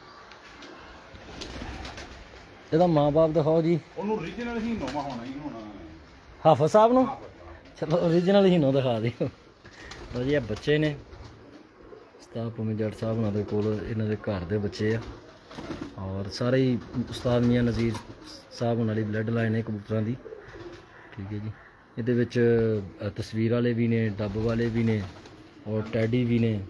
ਇਹਦਾ ਮਾਂ-ਬਾਪ ਦਿਖਾਓ ਜੀ ਉਹਨੂੰ ਓਰੀਜਨਲ ਹੀ ਨੋਵਾ ਹੋਣਾ ਹੀ ਹੋਣਾ। ਹਾਫਿਜ਼ ਸਾਹਿਬ ਨੂੰ ਚਲੋ ਓਰੀਜਨਲ ਹੀ ਨੋ ਦਿਖਾ ਦਿਓ। ਲਓ ਜੀ ਇਹ ਬੱਚੇ ਨੇ ਉਸਤਾਦ ਭੂਮੀ ਜੱਟ ਸਾਹਿਬ ਉਹਨਾਂ ਦੇ ਕੋਲ ਇਹਨਾਂ ਦੇ ਘਰ ਦੇ ਬੱਚੇ ਆ ਔਰ ਸਾਰੇ ਹੀ ਉਸਤਾਦ ਮੀਆਂ ਨਜ਼ੀਰ ਸਾਹਿਬ ਉਹਨਾਂ ਦੀ ਬਲੱਡ ਲਾਈਨ ਹੈ ਕਬੂਤਰਾਂ ਦੀ। ਠੀਕ ਹੈ ਜੀ ਇਹਦੇ ਵਿੱਚ ਅ, ਤਸਵੀਰ ਵਾਲੇ ਵੀ ਨੇ ਡੱਬ ਵਾਲੇ ਵੀ ਨੇ ਔਰ ਟੈਡੀ ਵੀ ਨੇ।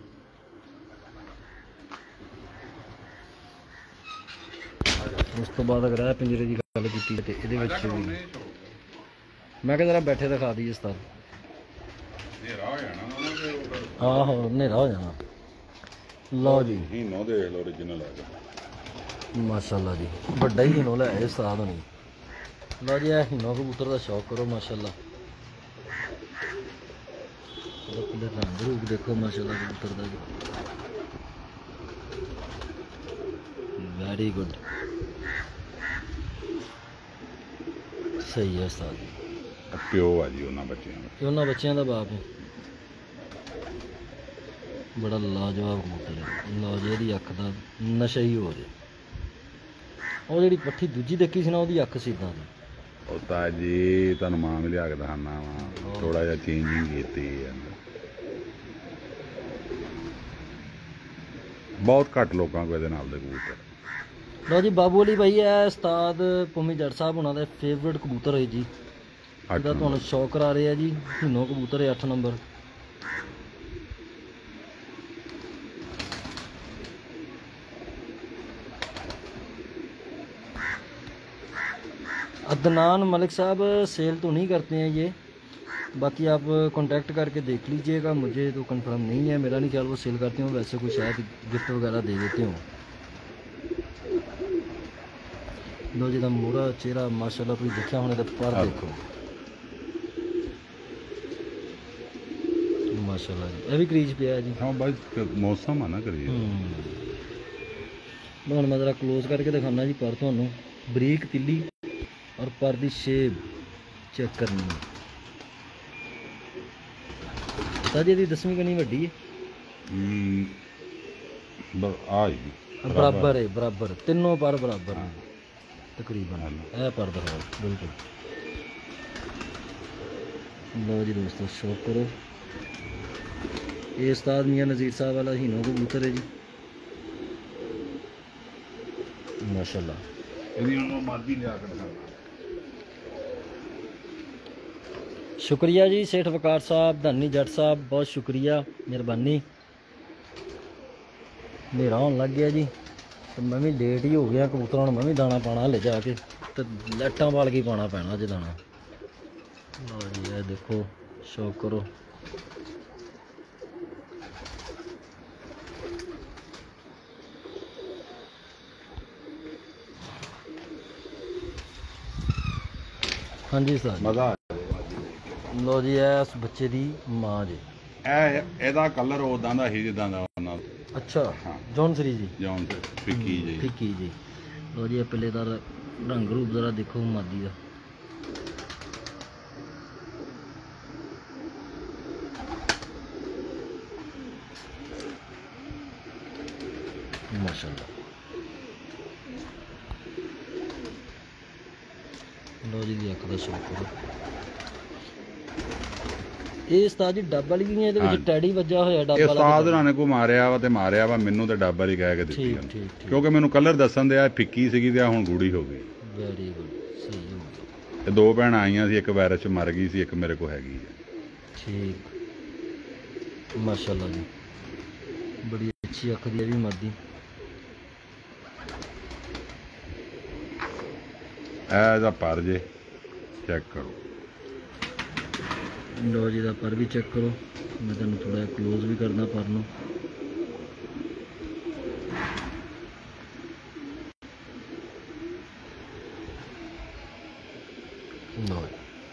ਉਸ ਤੋਂ ਬਾਅਦ ਅਗਰ ਇਹ ਪਿੰਜਰੇ ਦੀ ਗੱਲ ਕੀਤੀ ਤੇ ਇਹਦੇ ਵਿੱਚ ਵੀ ਮੈਂ ਕਿਹਾ ਜਰਾ ਬੈਠੇ ਦਿਖਾ ਦਈਏ ਉਸਤਾਦ। ਹਨੇਰਾ ਹੋ ਜਾਣਾ ਉਹਨਾਂ ਦੇ ਉੱਪਰ ਆਹੋ ਹਨੇਰਾ ਹੋ ਜਾਣਾ। ਲਓ ਜੀ ਹੀ ਨੋ ਦੇ ਲੋ ਓਰੀਜਨਲ ਆ ਗਿਆ। ਮਾਸ਼ਾਅੱਲਾ ਜੀ ਵੱਡਾ ਹੀ ਹਿਨੋ ਲੈ ਆਏ ਉਸਤਾਦ ਹੋਣੀ। ਲਓ ਜੀ ਇਹ ਹਿਨੋ ਕਬੂਤਰ ਦਾ ਸ਼ੌਕ ਕਰੋ ਮਾਸ਼ਾਅੱਲਾ। ਉਹਦਾ ਰੰਗ ਰੂਪ ਦੇਖੋ ਮਾਸ਼ਾਅੱਲਾ ਕਬੂਤਰ ਦਾ ਜੀ ਵੈਰੀ ਗੁੱਡ ਸਹੀ ਹੈ ਉਸਤਾਦ। ਪਿਓ ਆ ਜੀ ਉਹਨਾਂ ਬੱਚਿਆਂ ਦਾ। ਇਹ ਉਹਨਾਂ ਬੱਚਿਆਂ ਦਾ ਬਾਪ ਹੈ। बड़ा लाजवाब कबूतर है। लो जी ਇਹਦੀ ਅੱਖ ਦਾ ਨਸ਼ਾ ਹੀ ਹੋ ਰਿਹਾ। ਉਹ ਜਿਹੜੀ ਪੱਠੀ ਦੂਜੀ ਦੇਖੀ ਸੀ ਨਾ ਉਹਦੀ ਅੱਖ ਸੀ ਇਦਾਂ ਦੀ। ਉਹ ਤਾਂ ਜੀ ਤੁਹਾਨੂੰ ਮਾਂ ਵੀ ਲਿਆ ਕੇ ਦਿਖਾਉਣਾ ਵਾ, ਥੋੜਾ ਜਿਹਾ ਚੇਂਜਿੰਗ ਕੀਤੀ ਹੈ। ਬਹੁਤ ਘੱਟ ਲੋਕਾਂ ਕੋਲ ਇਹਦੇ ਨਾਲ ਦੇ ਕਬੂਤਰ। ਲਓ ਜੀ ਬਾਬੂ ਅਲੀ ਭਾਈ ਹੈ ਉਸਤਾਦ ਭੂਮੀ ਜੱਟ ਸਾਹਿਬ ਉਹਨਾਂ ਦਾ ਫੇਵਰੇਟ ਕਬੂਤਰ ਹੈ ਜੀ, ਇਹਦਾ ਤੁਹਾਨੂੰ ਸ਼ੌਕ ਕਰਾ ਰਹੇ ਆ ਜੀ। ਹੀਨੋ ਕਬੂਤਰ ਹੈ ਅੱਠ ਨੰਬਰ। अदनान मलिक साहब सेल तो नहीं करते हैं ये, बाकी आप कांटेक्ट करके देख लीजिएगा, मुझे तो कंफर्म नहीं है, मेरा नहीं ख्याल वो सेल करते हो, वैसे कोई शायद गिफ्ट वगैरह दे देते हो। लो जी मोरा चेहरा माशाल्लाह तुम देखा होने तो पर देखो माशाल्लाह जी, ये भी क्रीज पे है जी। हाँ भाई मौसम है ना करीज। मैं मैं जरा क्लोज करके दिखाना जी पर तुहानू बरीक तिल्ली और पर दी शेप चेक करनी है। ताजी दी दसवीं कनी वड्डी है, बराबर है, बराबर तीनों पर बराबर है तकरीबन। है पर दिखाओ बिल्कुल। लो जी दोस्तों शौक करो, ये उस्ताद मियां नज़ीर साहब वाला हीनो कबूतर है जी माशाल्लाह। शुक्रिया जी सेठ वकार साहब, धनी जट साहब, बहुत शुक्रिया, मेहरबानी। मेरा होने लग गया जी तो मैं भी लेट ही हो गया कबूतर, मैं भी दाना पाना ले जाके तो लाइटां बाल के पाना पैना अज दाना। लो जी ये देखो शौक करो। हाँ जी सर मजा। लो जी है उस बच्चे दी मां जी, ਇਹਦਾ ਕਲਰ ਉਦਾਂ ਦਾ ਹੀ ਜਿੱਦਾਂ ਦਾ ਉਹਨਾਂ ਦਾ। अच्छा हाँ जॉनसरी जी, ਜੌਨ ਤੇ ਫਿੱਕੀ ਜੀ फिक्की जी। लो जी पहले का रंग रूप जरा देखो मादी का, माशाल्लाह। लो जी अख का शौक करो। ਇਹ ਉਸਤਾਦ ਜੀ ਡੱਬ ਵਾਲੀ ਵੀ ਹੈ, ਇਹਦੇ ਵਿੱਚ ਟੈਡੀ ਵੱਜਾ ਹੋਇਆ ਡੱਬ ਇਹ ਵਾਲਾ। ਉਸਤਾਦ ਉਹਨਾਂ ਨੇ ਕੋ ਮਾਰਿਆ ਵਾ ਤੇ ਮਾਰਿਆ ਵਾ ਮੈਨੂੰ ਤੇ ਡੱਬ ਵਾਲੀ ਕਹਿ ਕੇ ਦਿੱਤੀ ਠੀਕ ਉਹਨੇ। ਠੀਕ ਠੀਕ ਕਿਉਂਕਿ ਮੈਨੂੰ ਕਲਰ ਦੱਸਣ ਦਿਆ ਫਿੱਕੀ ਸੀਗੀ ਤੇ ਹੁਣ ਗੂੜੀ ਹੋ ਗਈ। ਵੈਰੀ ਗੁੱਡ, ਸਹੀ ਹੋ ਗਿਆ। ਤੇ ਦੋ ਭੈਣਾਂ ਆਈਆਂ ਸੀ, ਇੱਕ ਵਾਇਰਸ ਚ ਮਰ ਗਈ ਸੀ, ਇੱਕ ਮੇਰੇ ਕੋ ਹੈਗੀ ਹੈ। ਠੀਕ माशाल्लाह जी, बड़ी अच्छी अख दी भी मादी। ਇਹਦਾ ਪਰ ਜੇ ਚੈੱਕ ਕਰੋ। लो जी का पर भी चेक करो, मैं तेन थोड़ा क्लोज भी करना पर नूं। लो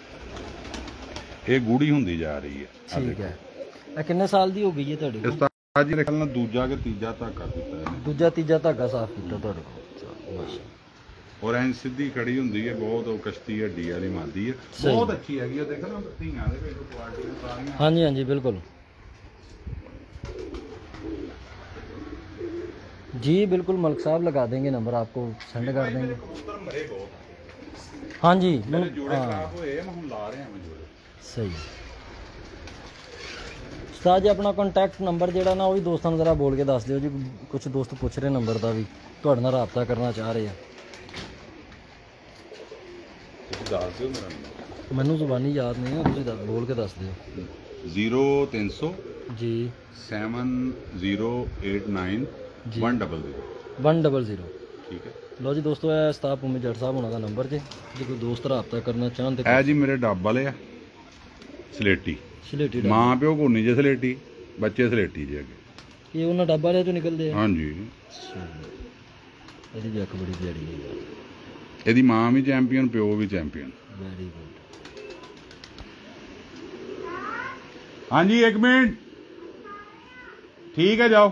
ਇਹ ਗੂੜੀ ਹੁੰਦੀ ਜਾ ਰਹੀ ਹੈ। ठीक है। ਇਹ ਕਿੰਨੇ ਸਾਲ ਦੀ ਹੋ ਗਈ ਹੈ ਤੁਹਾਡੇ ਕੋਲ? ਉਸਤਾਦ ਜੀ ਨੇ ਖਿਆਲ ਨਾਲ ਦੂਜਾ ਕਿ ਤੀਜਾ ਧਾਗਾ ਦਿੱਤਾ ਹੈ। ਦੂਜਾ ਤੀਜਾ ਧਾਗਾ ਸਾਫ਼ ਕੀਤਾ ਤੁਹਾਡੇ ਕੋਲ। ਚਲੋ ਮਾਸ਼ਾਅੱਲਾ। ਔਰ ਐਂ ਸਿੱਧੀ ਖੜੀ ਹੁੰਦੀ ਹੈ, ਬਹੁਤ ਉਹ ਕਸ਼ਤੀ ਹੱਡੀ ਵਾਲੀ ਮਾਦੀ ਹੈ, ਬਹੁਤ ਅੱਛੀ ਹੈਗੀ ਹੈ। ਦੇਖੋ ਨਾ ਧੀਆਂ ਦੇ ਵਿੱਚ ਕੁਆਲਿਟੀਆਂ ਸਾਰੀਆਂ। ਹਾਂਜੀ ਹਾਂਜੀ ਬਿਲकुल जी बिल्कुल, मलिक साहब लगा देंगे नंबर, आपको सेंड कर देंगे। ਮਰੇ ਬਹੁਤ हाँ जी ਮੇਰੇ ਜੋੜੇ ਖਰਾਬ ਹੋਏ ਮੈਂ ਹੁਣ ਲਾ ਰਿਹਾ ਮੈਂ ਜੋੜੇ। सही ਉਸਤਾਦ ਜੀ ਆਪਣਾ ਕੰਟੈਕਟ ਨੰਬਰ ਜਿਹੜਾ ਨਾ ਉਹ ਵੀ ਦੋਸਤਾਂ ਨੂੰ ਜ਼ਰਾ ਬੋਲ ਕੇ ਦੱਸ ਦਿਓ ਜੀ, ਕੁਝ ਦੋਸਤ ਪੁੱਛ ਰਹੇ ਨੰਬਰ ਦਾ ਵੀ, ਤੁਹਾਡੇ ਨਾਲ ਰਾਬਤਾ ਕਰਨਾ ਚਾਹ ਰਹੇ ਆ। ਦੱਸ ਦਿਓ ਮੇਰਾ ਨੰਬਰ। ਮੈਨੂੰ ਜ਼ੁਬਾਨੀ ਯਾਦ ਨਹੀਂ ਹੈ, ਤੁਸੀਂ ਦੱਸ ਬੋਲ ਕੇ ਦੱਸ ਦਿਓ। ਜ਼ੀਰੋ ਤਿੰਨ ਸੌ ਜੀ seven zero eight nine one double zero one double zero ठीक है। लो जी दोस्तों है उस्ताद भूमि जट साहब होना का नंबर जे, जो कोई दोस्त रबता करना चाहते है जी। मेरे डब वाले आ सलेटी, सलेटी माँ प्यो को नहीं जे सलेटी, बच्चे सलेटी जे अगे ये उन्हें डब वाले चो निकलते हैं। हाँ जी ਇਹਦੀ ਵੀ ਅੱਖ ਬੜੀ ਪਿਆਰੀ ਹੈ ਯਾਰ। ਇਹਦੀ ਮਾਂ ਵੀ ਚੈਂਪੀਅਨ, ਪਿਓ ਵੀ ਚੈਂਪੀਅਨ। Very good. हाँ जी एक मिनट ठीक है जाओ।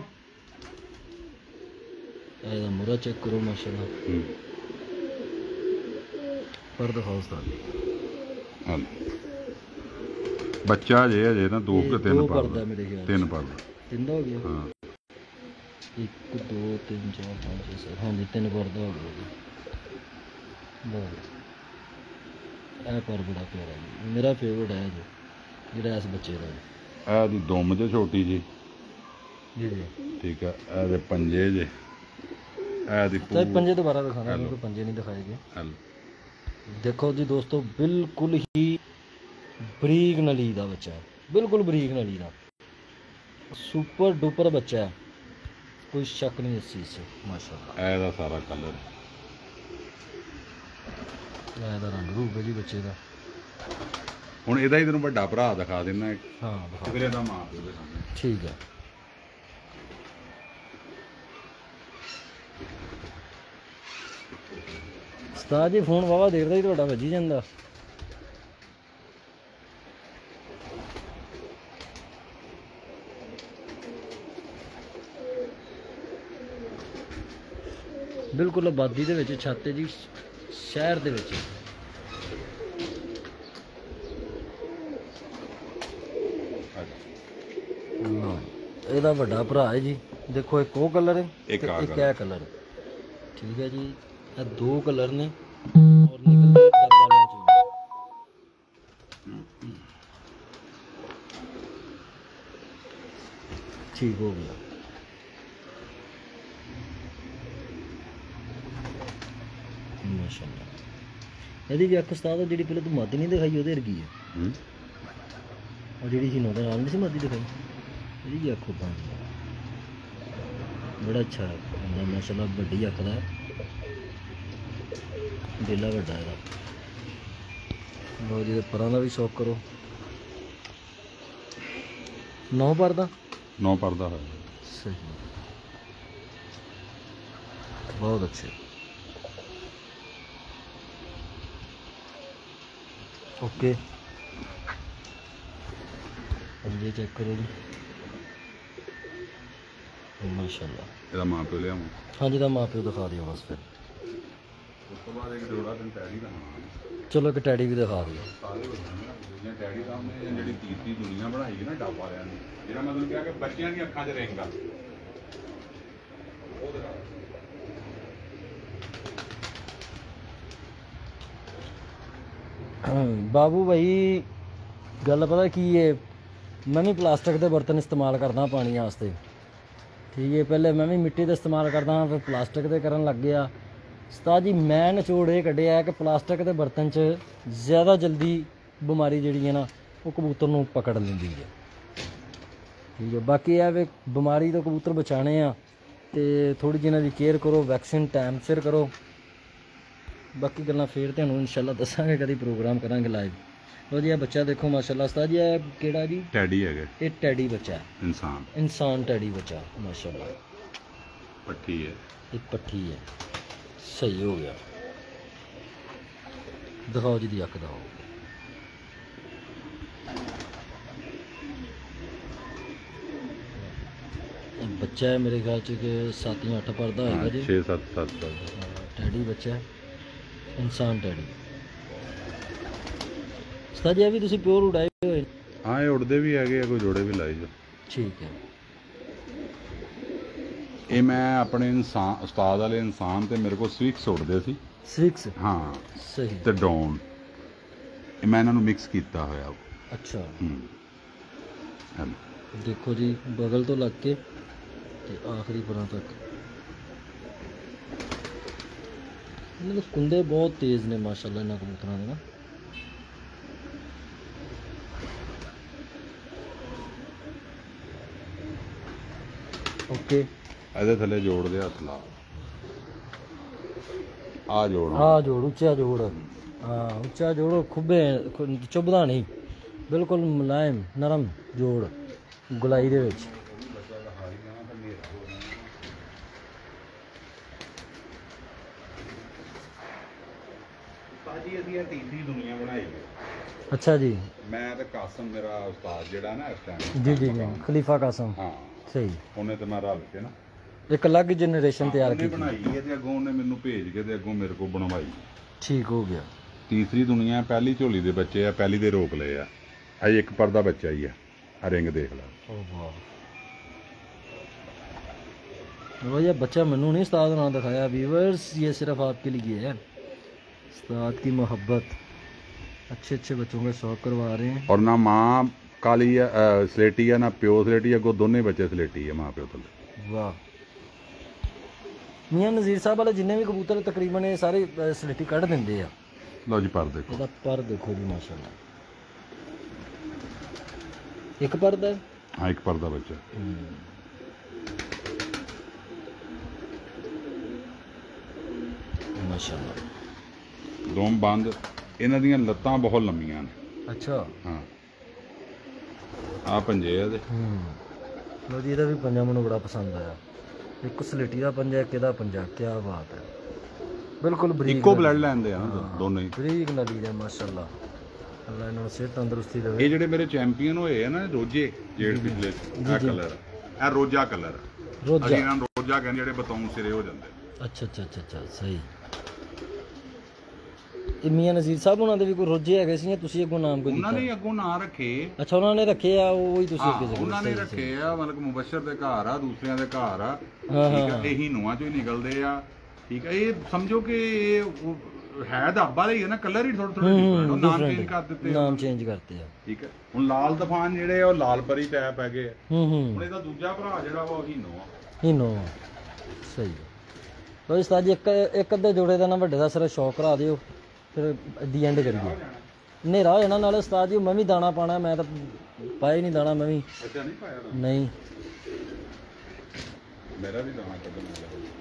ਇਹਦਾ ਮੂਰਾ ਚੈੱਕ ਕਰੋ ਮਾਸ਼ਾਅੱਲਾ। ਪਰ ਦਿਖਾਓ ਉਸਤਾਦ। हाँ ਬੱਚਾ ਜੇ ਅਜੇ ਨਾ ਦੋ ਕਿ ਤਿੰਨ ਦੋ ਪਰਦਾ, ਪਰਦਾ ਮੇਰੇ ਖਿਆਲ ਤਿੰਨ ਪਰਦਾ। ਤਿੰਨ ਦਾ ਹੋ ਗਿਆ ਹਾਂ ਇੱਕ ਦੋ ਤਿੰਨ ਚਾਰ ਪੰਜ ਛੇ ਸੱਤ ਹਾਂਜੀ ਤਿੰਨ ਪਰ ਦਾ ਹੋ ਗਿਆ ਜੀ ਲਓ ਇਹ ਪਰ ਬੜਾ ਪਿਆਰਾ ਜੀ ਮੇਰਾ ਫੇਵਰਟ ਹੈ ਜੀ ਜਿਹੜਾ ਇਸ ਬੱਚੇ ਦਾ ਜੀ ਇਹ ਦੀ ਦੁੰਮ ਜੇ ਛੋਟੀ ਜੀ ਜੀ ਜੀ ਠੀਕ ਹੈ ਇਹਦੇ ਪੰਜੇ ਜੇ ਇਹ ਦੀ ਚਾਹੇ ਪੰਜੇ ਦੁਬਾਰਾ ਦਿਖਾਣਾ ਕਿਉਂਕਿ ਪੰਜੇ ਨਹੀਂ ਦਿਖਾਏ ਗਏ ਦੇਖੋ ਜੀ ਦੋਸਤੋ ਬਿਲਕੁਲ ਹੀ ਬਰੀਕ ਨਲੀ ਦਾ ਬੱਚਾ ਹੈ ਬਿਲਕੁਲ ਬਰੀਕ ਨਲੀ ਦਾ ਸੁਪਰ ਡੁਪਰ ਬੱਚਾ ਹੈ ਕੋਈ ਸ਼ੱਕ ਨਹੀਂ ਇਸ ਚੀਜ਼ 'ਚ ਮਾਸ਼ਾਅੱਲਾ ਇਹਦਾ ਸਾਰਾ ਕਲਰ ਇਹਦਾ ਰੰਗ ਰੂਪ ਹੈ ਜੀ ਬੱਚੇ ਦਾ ਹੁਣ ਇਹਦਾ ਹੀ ਤੈਨੂੰ ਵੱਡਾ ਭਰਾ ਦਿਖਾ ਦਿੰਦਾ ਹਾਂ ਫਿਰ ਇਹਦਾ ਮਾਂ ਪਿਓ ਦੇ ਸਾਹਮਣੇ ਠੀਕ ਹੈ ਉਸਤਾਦ ਜੀ ਫੋਨ ਵਾਵਾ ਦੇਖਦਾ ਹੀ ਤੁਹਾਡਾ ਵੱਜੀ ਜਾਂਦਾ ਬਿਲਕੁਲ ਆਬਾਦੀ ਦੇ ਵਿੱਚ ਛੱਤ ਹੈ ਜੀ ਸ਼ਹਿਰ ਦੇ ਵਿੱਚ ਇਹਦਾ ਵੱਡਾ ਭਰਾ ਹੈ ਜੀ ਦੇਖੋ ਇੱਕ ਉਹ ਕਲਰ ਹੈ ਇੱਕ ਤੇ ਆਹ ਇੱਕ colour। ਇਹ ਕਲਰ ਠੀਕ ਹੈ ਜੀ ਇਹ ਦੋ ਕਲਰ ਨੇ ਔਰ ਨਿਕਲਦੇ ਡੱਬਾ ਲੈਚ ਠੀਕ ਹੋ ਗਿਆ ਮਾਸ਼ਾਅੱਲਾ ਇਹਦੀ ਵੀ ਅੱਖ ਉਸਤਾਦ ਜਿਹੜੀ ਪਹਿਲਾਂ ਤੂੰ ਮੱਧ ਨਹੀਂ ਦਿਖਾਈ ਉਹਦੇ ਵਰਗੀ ਹੈ ਉਹ ਜਿਹੜੀ ਸੀ ਨੋਦਾ ਨਾਲ ਨਹੀਂ ਸੀ ਮੱਦੀ ਦਿਖਾਈ ਇਹਦੀ ਵੀ ਅੱਖ ਉਦਾਂ ਬੜਾ ਅੱਛਾ ਹੁੰਦਾ ਮਾਸ਼ਾਅੱਲਾ ਵੱਡੀ ਅੱਖ ਦਾ ਡੇਲਾ ਵੱਡਾ ਇਹਦਾ ਲੋ ਜੀ ਪਰਾਂ ਦਾ ਵੀ ਸ਼ੌਕ ਕਰੋ ਨੌ ਪਰ ਦਾ ਨੌ ਪਰਦਾ ਹੈ ਸਹੀ ਬਹੁਤ ਅੱਛੇ ओके ये चेक करो जी माशाल्लाह ਇਹਦਾ ਮਾਂ ਪਿਓ ਲਿਆਵਾਂ हाँ जी माँ प्यो दिखा दियो बस फिर ਉਸ ਤੋਂ ਬਾਅਦ ਇੱਕ ਜੋੜਾ ਤੈਨੂੰ ਟੈਡੀ ਦਾ ਹਾਂ चलो एक टैडी भी दिखा दियो ਸਾਰੇ ਹੋ ਜਾਣਗੇ ਟੈਡੀ ਦਾ ਉਹਨੇ ਜਿਹੜੀ ਤੀਸਰੀ ਦੁਨੀਆ ਬਣਾਈ ਹੈ ਨਾ ਡੱਬ ਵਾਲਿਆਂ ਨੇ ਜਿਹੜਾ ਮੈਂ ਤੁਹਾਨੂੰ ਕਿਹਾ ਕਿ ਬੱਚਿਆਂ ਦੀਆਂ ਅੱਖਾਂ 'ਚ ਰਿੰਗ ਆ ਉਹ ਦਿਖਾ बाबू भाई गल पता की है मैं भी प्लास्टिक के बर्तन इस्तेमाल करदा पानी वास्ते ठीक है पहले मैं भी मिट्टी का इस्तेमाल करदा फिर प्लास्टिक के करन लग गया उस्ताद जी मैं निचोड़ ये कढ़िया है कि प्लास्टिक के बर्तन च ज़्यादा जल्दी बीमारी जिहड़ी है ना वो कबूतर नूं पकड़ लैंदी है ठीक है बाकी है वे बीमारी तो कबूतर बचाने आ ते थोड़ी जिन्हां दी केयर करो वैक्सीन टाइम सिर करो बाकी गल्लां फिर तुहानूं इंशाअल्लाह दसांगे कदी प्रोग्राम करांगे लाइव लो जी ये बच्चा देखो माशाअल्लाह उस्ताद जी ये केड़ा जी टैडी है ये टैडी बच्चा है इंसान इंसान टैडी बच्चा माशाअल्लाह पट्टी है ये पट्टी है सही हो गया दिखाओ जी दी अख दिखाओ बच्चा है मेरे ख्याल च कि सत्त या अठ पढ़दा होएगा जी छे सत्त सत्त साल टैडी बच्चा है इंसान टैडी उस्ताद जी भी तुसी प्योर उड़ाए हुए हाँ ये उड़ते भी है कोई जोड़े भी लाई जो ठीक है ये मैं अपने इंसान उस्ताद वाले इंसान ते मेरे को स्विक्स उड़ते सी सिक्स हाँ सही ते डॉन ये मैं इन्हों मिक्स किया होया अच्छा हम्म देखो जी बगल तो लग के ते आखिरी परां तक इन्हां दे कुंडे बहुत तेज ने माशाअल्लाह इन्हां कबूतरां दे ना ओके ਇਹਦੇ ਥੱਲੇ ਜੋੜ ਦੇ ਹੱਥ ਲਾ ਆ ਜੋੜ आ जोड़ उच्चा जोड़ हाँ उच्चा जोड़ खुबे चुभदा नहीं बिल्कुल मुलायम नरम जोड़ गुलाई दे विच ਸਾਜੀ ਅਸੀਂ ਇਹ ਤੀਸਰੀ ਦੁਨੀਆ ਬਣਾਈ ਹੈ अच्छा जी ਮੈਂ ਤੇ ਕਾਸਮ ਮੇਰਾ ਉਸਤਾਦ ਜਿਹੜਾ ਨਾ ਇਸ ਟਾਈਮ जी जी जी खलीफा कासम ਹਾਂ सही ਉਹਨੇ ਤੇ ਮੈਂ ਰਲ ਕੇ ਨਾ एक अलग जनरेशन तैयार ਉਹਨੇ की ਬਣਾਈ ਹੈ ਤੇ ਅੱਗੋਂ ਉਹਨੇ ਮੈਨੂੰ ਭੇਜ ਕੇ ਤੇ ਅੱਗੋਂ ਮੇਰੇ ਕੋਲ ਬਣਵਾਈ ठीक हो गया ਤੀਸਰੀ ਦੁਨੀਆ ਪਹਿਲੀ ਝੋਲੀ ਦੇ ਬੱਚੇ ਆ ਪਹਿਲੀ ਦੇ ਰੋਕ ਲਏ ਆ ਅਜੇ ਇੱਕ ਪਰਦਾ ਬੱਚਾ ਹੀ ਆ ਆ ਰਿੰਗ ਦੇਖ ਲੈ ओ वाह वो ये बच्चा मैनू नहीं उस्ताद ना दिखाया व्यूअर्स, ये सिर्फ आपके लिए है। उस्ताद की मोहब्बत, अच्छे अच्छे बच्चों का शौक करवा रहे हैं। और ना माँ काली है अ, सलेटी है, ना प्यो सलेटी है, अगो दोनों बच्चे सलेटी है माँ प्यो थले। वाह मियां नज़ीर साहब वाले जिन्ने भी कबूतर तकरीबन ये सारे अ, सलेटी कढ़ देंगे आ। लो जी पर देखो, ਇਹਦਾ ਪਰ देखो जी माशाल्लाह, एक पर ਦਾ है? हाँ एक पर दा बच्चा। माशाल्लाह दोम बंद, इन्हां दियां लत्तां बहुत लंमियां ने। अच्छा हाँ आ पंजे ਇਹਦੇ। ਲੋ ਜੀ ਇਹਦਾ ਵੀ ਪੰਜਾ ਮੈਨੂੰ ਬੜਾ ਪਸੰਦ ਆਇਆ। ਇੱਕ ਸਲੇਟੀ ਦਾ ਪੰਜਾ, ਇੱਕ ਇਹਦਾ ਪੰਜਾ, ਕੀ ਬਾਤ ਹੈ। ਬਿਲਕੁਲ ਬਰੀਕ ਇੱਕੋ ਬਲੱਡ ਲਾਈਨ ਦੇ ਆ ਨਾ ਦੋਨੇ ਹੀ। ਬਰੀਕ ਨਲੀ ਦੇ ਮਾਸ਼ਾਅੱਲਾ, ਅੱਲਾ ਇਹਨਾਂ ਨੂੰ ਸਿਹਤ ਤੰਦਰੁਸਤੀ ਦੇਵੇ। ਇਹ ਜਿਹੜੇ ਮੇਰੇ ਚੈਂਪੀਅਨ ਹੋਏ ਆ ਨਾ ਰੋਜੇ ਜੇਡ ਪਿਛਲੇ, ਇਹ ਕਲਰ ਇਹ ਰੋਜਾ ਕਲਰ, ਰੋਜਾ ਅਸੀਂ ਇਹਨਾਂ ਨੂੰ ਰੋਜਾ ਕਹਿੰਦੇ, ਜਿਹੜੇ ਬਤੌਣ ਸਿਰੇ ਹੋ ਜਾਂਦੇ। ਅੱਛਾ ਅੱਛਾ ਅੱਛਾ ਅੱਛਾ ਸਹੀ। ਇਹ ਮੀਆਂ ਨਜ਼ੀਰ ਸਾਹਿਬ ਉਹਨਾਂ ਦੇ ਵੀ ਕੋਈ ਰੋਜੇ ਹੈਗੇ ਸੀ ਜਾਂ ਤੁਸੀਂ ਅੱਗੋਂ ਨਾਮ ਕੋਈ ਉਹਨਾਂ ਨੇ ਅੱਗੋਂ ਨਾਂ ਰੱਖੇ। ਅੱਛਾ ਉਹਨਾਂ ਨੇ ਰੱਖੇ ਆ, ਉਹ ਹੀ ਤੁਸੀਂ ਅੱਗੇ ਹਾਂ ਜ਼ਿਕਰ ਉਹਨਾਂ ਨੇ ਸਹੀ, ਰੱਖੇ ਆ, ਮਤਲਬ ਮੁਬਸ਼ਰ ਦੇ ਘਰ ਆ, ਦੂਸਰਿਆਂ ਦੇ ਘਰ ਆ, ਹਾਂ, ਠੀਕ ਹਾਂ। ਆ, ਇਹੀ ਨੂੰਹਾਂ ਚੋਂ ਹੀ ਨਿਕਲਦੇ ਆ, ਠੀਕ ਆ। ਇਹ ਸਮਝੋ ਕਿ ਇਹ ਉਹ ਹੈ ਦਾਬਾ ਦਾ ਹੀ ਹੈ ਨਾ, ਕਲਰ ਹੀ ਥੋੜਾ ਥੋੜਾ ਡਿਫਰੈਂਟ, ਉਹ ਨਾਮ ਚੇਂਜ ਕਰ ਦਿੱਤੇ, ਨਾਮ ਚੇਂਜ ਕਰਤੇ ਆ। ਠੀਕ ਹੈ। ਹੁਣ ਲਾਲ ਤੂਫਾਨ ਜਿਹੜੇ ਆ ਉਹ ਲਾਲ ਪਰੀ ਟੈਪ ਹੈਗੇ ਆ। ਹੂੰ ਹੂੰ ਹੁਣ ਇਹਦਾ ਦੂਜਾ ਭਰਾ ਜਿਹੜਾ ਵਾ ਉਹ ਹੀਨੋ ਆ। ਹੀਨੋ ਸਹੀ। ਲੋ ਉਸਤਾਦ ਜੀ ਇੱਕ ਇੱਕ ਅੱਧੇ ਜੋੜੇ ਦਾ ਨਾ ਵੱਡੇ ਦਾ ਸਿਰ ਸ਼ੌਕ ਕਰਾ ਦਿਓ, ਫਿਰ ਦੀ ਐਂਡ ਕਰੀਏ। ਹਨੇਰਾ ਹੋ ਜਾਣਾ ਨਾਲ ਉਸਤਾਦ ਜੀ, ਮੈਂ ਵੀ ਦਾਣਾ ਪਾਣਾ, ਮੈਂ ਤਾਂ ਪਾਇਆ ਨਹੀਂ ਦਾਣਾ, ਮੈਂ ਵੀ ਅੱਛਾ ਨਹੀਂ ਪਾਇਆ ਦਾਣਾ? ਨਹੀਂ ਮੇਰਾ ਵੀ ਦਾਣਾ ਕੱਢਣਾ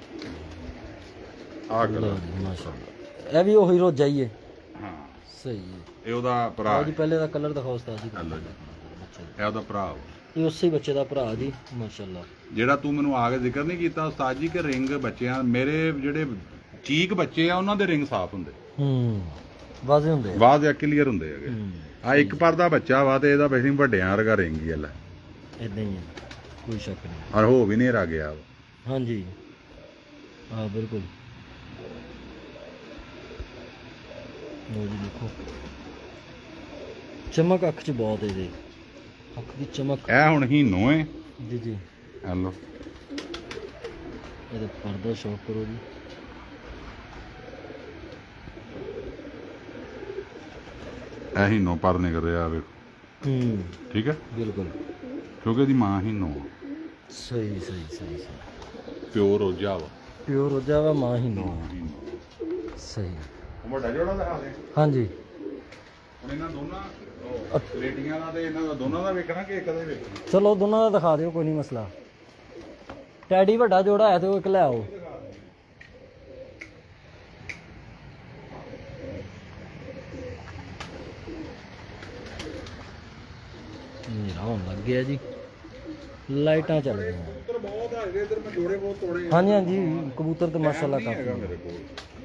ਆ ਕਲਰ ਮਾਸ਼ਾਅੱਲਾ। ਇਹ ਵੀ ਉਹੀ ਰੋਜਾ ਹੀ ਹੈ। ਹਾਂ ਸਹੀ ਹੈ। ਇਹ ਉਹਦਾ ਭਰਾ ਜੀ ਪਹਿਲੇ ਦਾ ਕਲਰ ਦਿਖਾਓ ਉਸਤਾਦ ਜੀ। ਇਹ ਉਹਦਾ ਭਰਾ ਵਾ। ਇਹ ਉਸੇ ਬੱਚੇ ਦਾ ਭਰਾ ਜੀ ਮਾਸ਼ਾਅੱਲਾ। ਜਿਹੜਾ ਤੂੰ ਮੈਨੂੰ ਆ ਕੇ ਜ਼ਿਕਰ ਨਹੀਂ ਕੀਤਾ ਉਸਤਾਦ ਜੀ ਕਿ ਰਿੰਗ ਬੱਚਿਆਂ, ਮੇਰੇ ਜਿਹੜੇ ਚੀਕ ਬੱਚੇ ਆ ਉਹਨਾਂ ਦੇ ਰਿੰਗ ਸਾਫ਼ ਹੁੰਦੇ, ਹੂੰ ਵਾਜ਼ੇ ਹੁੰਦੇ ਆ, ਵਾਜ਼ੇ ਕਲੀਅਰ ਹੁੰਦੇ ਹੈਗੇ। ਆ ਇੱਕ ਪਰ ਦਾ ਬੱਚਾ ਵਾ ਤੇ ਇਹਦਾ ਵੈਸੇ ਵੱਡਿਆਂ ਵਰਗਾ ਰਿੰਗ ਹੀ ਹੈ, ਇਦਾਂ ਹੀ ਹੈ, ਕੋਈ ਸ਼ੱਕ ਨਹੀਂ। ਔਰ ਹੋ ਵੀ ਨੇਰਾ ਗਿਆ ਵਾ। ਹਾਂਜੀ ਹਾਂ ਬਿਲਕੁਲ। ਲੋ ਜੀ ਦੇਖੋ ਚਮਕ ਅੱਖ 'ਚ ਬਹੁਤ ਹੈ, ਇਹਦੇ ਅੱਖ ਦੀ ਚਮਕ। ਇਹ ਹੁਣ ਹੀਨੋ ਏ ਜੀ ਜੀ। ਹੈਲੋ ਇਹਦੇ ਪਰਦਾ ਸ਼ੌਕ ਕਰੋ ਜੀ। ਇਹ ਹੀਨੋ ਪਰ ਨਿਕਲ ਰਿਹਾ ਵੇਖੋ। ਹੂੰ ਠੀਕ ਹੈ ਬਿਲਕੁਲ, ਕਿਉਂਕਿ ਇਹਦੀ ਮਾਂ ਹੀਨੋ ਆ। ਸਹੀ ਸਹੀ ਸਹੀ ਸਹੀ। ਪਿਓਰ ਰੋਜਾ ਵਾ, ਪਿਓਰ ਹੋ ਜਾਵਾ ਮਾਂ ਹੀ ਨੋ। ਸਹੀ। ਵੱਡਾ ਜੋੜਾ ਦਿਖਾ ਦੇ। ਹਾਂਜੀ ਹੁਣ ਇਹਨਾਂ ਦੋਨਾਂ ਰੇਟੀਆਂ ਦਾ ਤੇ ਇਹਨਾਂ ਦਾ ਦੋਨਾਂ ਦਾ ਵੇਖਣਾ ਕਿ ਇੱਕ ਦਾ ਹੀ ਵੇਖਣਾ? ਚਲੋ ਦੋਨਾਂ ਦਾ ਦਿਖਾ ਦਿਓ, ਕੋਈ ਨਹੀਂ ਮਸਲਾ। ਟੈਡੀ ਵੱਡਾ ਜੋੜਾ ਹੈ ਤੇ ਉਹ ਇੱਕ ਲੈ ਆਓ। ਹਨੇਰਾ ਹੋਣ ਲੱਗ ਗਿਆ ਜੀ, ਲਾਈਟਾਂ ਚੱਲ ਗਈਆਂ। ਕਬੂਤਰ ਬਹੁਤ ਹੈਗੇ ਇਧਰ, ਮੈਂ ਜੋੜੇ ਬਹੁਤ ਤੋੜੇ। ਹਾਂਜੀ ਹਾਂਜੀ ਕਬੂਤਰ ਤੇ ਮਾਸ਼ਾਅੱਲਾ ਹੈਗਾ ਕਾਫੀ। ਮੇਰੇ ਕੋਲ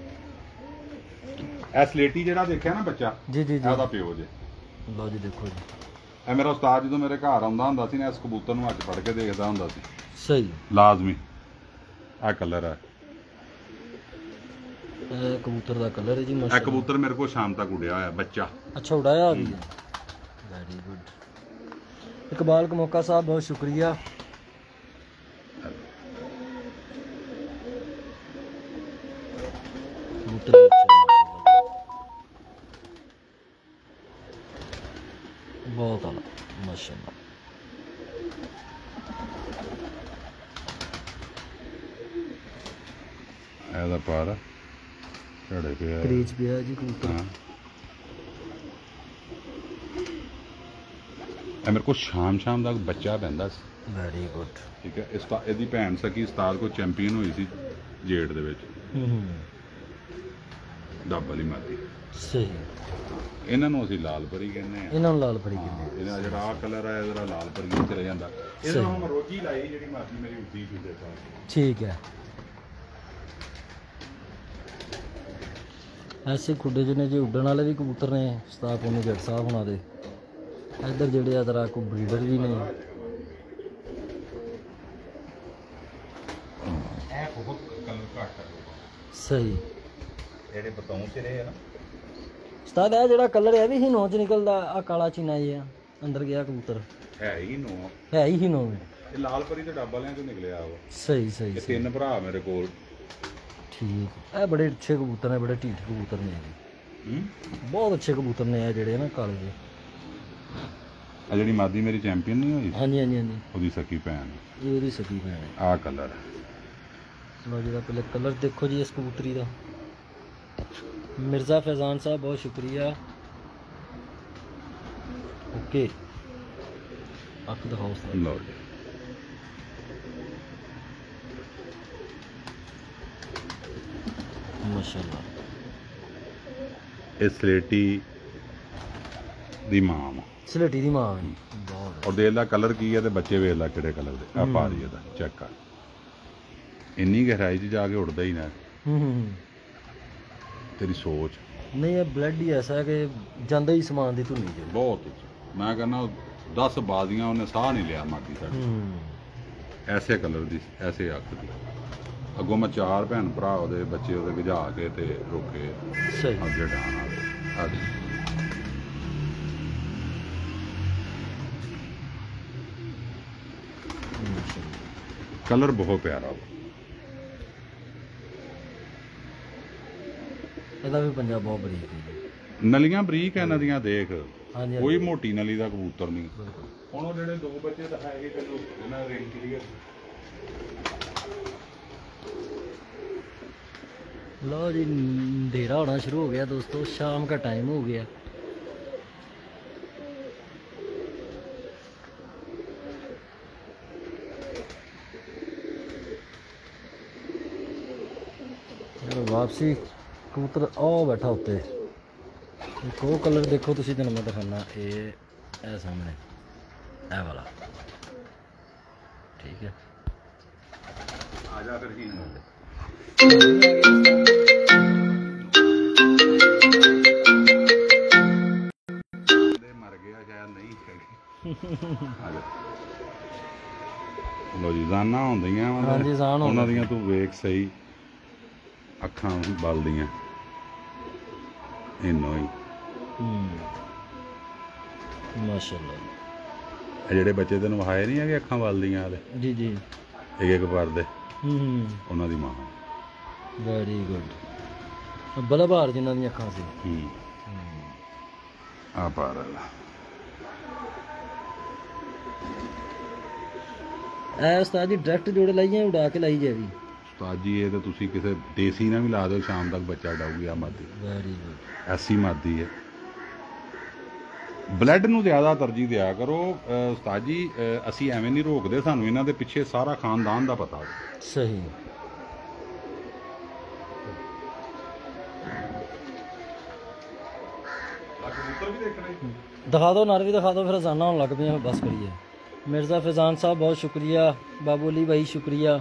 ਇਹ ਸਲੇਟੀ ਜਿਹੜਾ ਦੇਖਿਆ ਨਾ ਬੱਚਾ, ਜੀ ਜੀ ਜੀ। ਇਹਦਾ ਪਿਓ ਜੇ। ਲਓ ਜੀ ਦੇਖੋ ਜੀ, ਇਹ ਮੇਰਾ ਉਸਤਾਦ ਜਦੋਂ ਮੇਰੇ ਘਰ ਆਉਂਦਾ ਹੁੰਦਾ ਸੀ ਨਾ, ਇਸ ਕਬੂਤਰ ਨੂੰ ਹੱਥ ਫੜ ਕੇ ਦੇਖਦਾ ਹੁੰਦਾ ਸੀ ਸਹੀ। ਲਾਜ਼ਮੀ। ਆਹ ਕਲਰ ਹੈ, ਇਹ ਕਬੂਤਰ ਦਾ ਕਲਰ ਹੈ ਜੀ ਇਹ ਮਾਸ਼ਾਅੱਲਾ। ਕਬੂਤਰ ਮੇਰੇ ਕੋਲ ਸ਼ਾਮ ਤੱਕ ਉੜਿਆ ਹੋਇਆ ਬੱਚਾ। अच्छा उड़ाया भी है, वेरी गुड। इकबाल कमोका साहब बहुत शुक्रिया। बहुत आला माशाल्लाह। ਇਹਦਾ ਪਾਰ ਝੜੇ ਪਿਆ क्रीच पे है जी कबूतर। ਹਾਂ ਇਹ ਮੇਰੇ ਕੋਲ ਸ਼ਾਮ ਸ਼ਾਮ ਦਾ ਬੱਚਾ ਪੈਂਦਾ ਸੀ। Very good. ਠੀਕ ਹੈ। ਇਸ ਤਾਂ ਇਹਦੀ ਭੈਣ ਸਕੀ ਉਸਤਾਦ ਕੋਲ ਚੈਂਪੀਅਨ ਹੋਈ ਸੀ ਜੇਡ ਦੇ ਵਿੱਚ, हम्म ਡੱਬ ਵਾਲੀ ਮਾਦੀ। सही। ਇਹਨਾਂ ਨੂੰ ਅਸੀਂ ਲਾਲ ਪਰੀ ਕਹਿੰਦੇ ਆ। इन्होंने लाल पड़ी की ਇਹਦਾ ਜਿਹੜਾ ਆਹ ਕਲਰ ਹੈ ਇਹਦਾ ਲਾਲ ਪਰੀ ਚਲੇ ਜਾਂਦਾ। ਇਹਦਾ ਹੁਣ ਰੋਜੀ ਲਾਈ ਜਿਹੜੀ ਮਾਦੀ ਮੇਰੀ ਉੱਡੀ ਸੀ ਦੇ ਸਾਹ। ठीक है। ऐसे खुडे जिन्हें जो उड़न वाले भी कबूतर ने उस्ताद कोनी जट साहब होना दे। इधर जेडे आ जरा को ब्रीडर भी ने। सही। ਜਿਹੜੇ ਬਤਾਉਂ ਸਿਰੇ ਆ ਨਾ उस्ताद है जेड़ा कलर है भी ही नौ च निकलदा, आ काला चीना जी अंदर गया कबूतर ਹੈ ਹੀ ਨੋ है ही ही नौ में। ਇਹ ਲਾਲ ਪਰੀ ਤੇ ਡੱਬ ਵਾਲਿਆਂ ਚੋਂ ਨਿਕਲਿਆ ਵਾ। ਸਹੀ ਸਹੀ ਇਹ ਤਿੰਨ ਭਰਾ ਮੇਰੇ ਕੋਲ। ਠੀਕ, ਇਹ ਬੜੇ ਅੱਛੇ ਕਬੂਤਰ ਨੇ, ਬੜੇ ਢੀਠ ਕਬੂਤਰ ਨੇ ਜੀ, ਬਹੁਤ ਅੱਛੇ ਕਬੂਤਰ ਨੇ ਇਹ ਜਿਹੜੇ ਨਾ ਕਾਲੇ ਜਿਹੇ। ਆ ਜਿਹੜੀ ਮਾਦੀ ਮੇਰੀ ਚੈਂਪੀਅਨ ਨਹੀਂ ਹੋਈ, ਹਾਂਜੀ ਹਾਂਜੀ ਹਾਂਜੀ, ਉਹਦੀ ਸਕੀ ਭੈਣ, ਇਹ ਉਹਦੀ ਸਕੀ ਭੈਣ ਹੈ। ਆਹ ਕਲਰ ਲਓ ਜੀ, ਪਹਿਲੇ ਕਲਰ ਦੇਖੋ ਜੀ ਇਸ ਕਬੂਤਰੀ ਦਾ। ਮਿਰਜ਼ਾ ਫੈਜ਼ਾਨ ਸਾਹਿਬ ਬਹੁਤ ਸ਼ੁਕਰੀਆ। ਓਕੇ, ਅੱਖ ਦਿਖਾਓ ਸਰ। ਲਓ ਜੀ, ਮਾਸ਼ਾਅੱਲਾ, ਇਹ ਸਲੇਟੀ ਦੀ ਮਾਂ ਵਾ, ਸਲੇਟੀ ਦੀ ਮਾਂ ਹੈ ਬਹੁਤ। ਔਰ ਦੇਖ ਲਾ ਕਲਰ ਕੀ ਹੈ ਤੇ ਬੱਚੇ ਵੇਖ ਲਾ ਕਿਹੜੇ ਕਲਰ ਦੇ। ਆ ਪਾ ਰਹੀ ਇਹਦਾ ਚੈੱਕ ਕਰ, ਇੰਨੀ ਗਹਿਰਾਈ 'ਚ ਜਾ ਕੇ ਉੱਡਦਾ ਹੀ ਨਾ। ਹੂੰ ਹੂੰ, ਤੇਰੀ ਸੋਚ ਨਹੀਂ, ਇਹ ਬਲੱਡ ਹੀ ਐਸਾ ਹੈ ਕਿ ਜਾਂਦਾ ਹੀ ਸਮਾਨ ਦੀ ਧੁਨੀ ਜੀ ਬਹੁਤ। ਮੈਂ ਕਹਿੰਦਾ ਦਸ ਬਾਜ਼ੀਆਂ ਉਹਨੇ ਸਾਹ ਨਹੀਂ ਲਿਆ ਮਾਦੀ ਸਾਡੀ, ਐਸੇ ਕਲਰ ਦੀ, ਐਸੇ ਅੱਖ ਦੀ। ਅੱਗੋਂ ਮੈਂ ਚਾਰ ਭੈਣ ਭਰਾ ਉਹਦੇ ਬੱਚੇ ਉਹਦੇ ਗਜਾ ਕੇ ਤੇ ਰੋਕੇ ਸਹੀ ਅੱਗੇ ਡਾਣ ਆ ਗਈ। ਕਲਰ ਬਹੁਤ ਪਿਆਰਾ ਵਾ। ਇਹਦਾ ਵੀ ਪੰਜਾਬ ਬਹੁਤ ਬਰੀਕ ਹੈ। ਨਲੀਆਂ ਬਰੀਕ ਹੈ ਇਹਨਾਂ ਦੀਆਂ, ਦੇਖ ਹਾਂਜੀ ਕੋਈ ਮੋਟੀ ਨਲੀ ਦਾ ਕਬੂਤਰ ਨਹੀਂ। ਹੁਣ ਉਹ ਜਿਹੜੇ ਦੋ ਬੱਚੇ ਤਾਂ ਹੈਗੇ ਚਲੋ ਇਹਨਾਂ ਦੇ ਕਲੀਅਰ। लो जी, अंधेरा होना शुरू हो गया दोस्तों, शाम का टाइम हो गया। वापसी कबूतर आओ बैठा उत्ते। एक वो कलर देखो तुसी, तेन मैं दिखाना, ये ए सामने ए वाला, ठीक है। आजा फिर ही मर गया शायद नहीं। लो जी, जाना होंदियां हाँ जी, जान उन्हां दियां तू वेख सही, अखां बलदियां इन्नो ही माशाअल्लाह। ਜਿਹੜੇ ਬੱਚੇ ਤੈਨੂੰ ਵਿਖਾਏ ਨਹੀਂ ਹੈਗੇ ਅੱਖਾਂ ਬਲਦੀਆਂ ਵਾਲੇ, जी जी, ਇੱਕ ਇੱਕ ਪਰਦੇ, ਉਹਨਾਂ ਦੀ ਮਾਂ। Very good. ਬਲਬਾਰ ਜਿਨ੍ਹਾਂ ਦੀਆਂ ਅੱਖਾਂ ਸੀ। ਹੂੰ, ਆ ਪਰ ਐ ਉਸਤਾਦ ਜੀ ਡਾਇਰੈਕਟ ਜੋੜੇ ਲਾਈਏ, ਉਡਾ ਕੇ ਲਾਈ ਜਾਵੀ ਉਸਤਾਦ ਜੀ। ਇਹ ਤਾਂ ਤੁਸੀਂ ਕਿਸੇ ਦੇਸੀ ਨਾਲ ਵੀ ਲਾ ਦਿਓ, ਸ਼ਾਮ ਤੱਕ ਬੱਚਾ ਡਾਊਗੀ। ਆ ਮਾਦੀ ਵੈਰੀ ਗੁੱਡ, ਐਸੀ ਮਾਦੀ ਹੈ। ਬਲੱਡ ਨੂੰ ਜ਼ਿਆਦਾ ਤਰਜੀਹ ਦਿਆ ਕਰੋ ਉਸਤਾਦ ਜੀ। ਅਸੀਂ ਐਵੇਂ ਨਹੀਂ ਰੋਕਦੇ, ਸਾਨੂੰ ਇਹਨਾਂ ਦੇ ਪਿੱਛੇ ਸਾਰਾ ਖਾਨਦਾਨ ਦਾ ਪਤਾ। ਸਹੀ। ਦਿਖਾ ਦਿਓ ਨਰ ਵੀ ਦਿਖਾ ਦਿਓ, ਫਿਰ ਰਜ਼ਾਨਾ ਹੋਣ ਲੱਗ ਪਈਆਂ, ਬਸ ਕਰੀਏ। मिर्ज़ा फैज़ान साहब बहुत शुक्रिया, बाबू अली भाई शुक्रिया।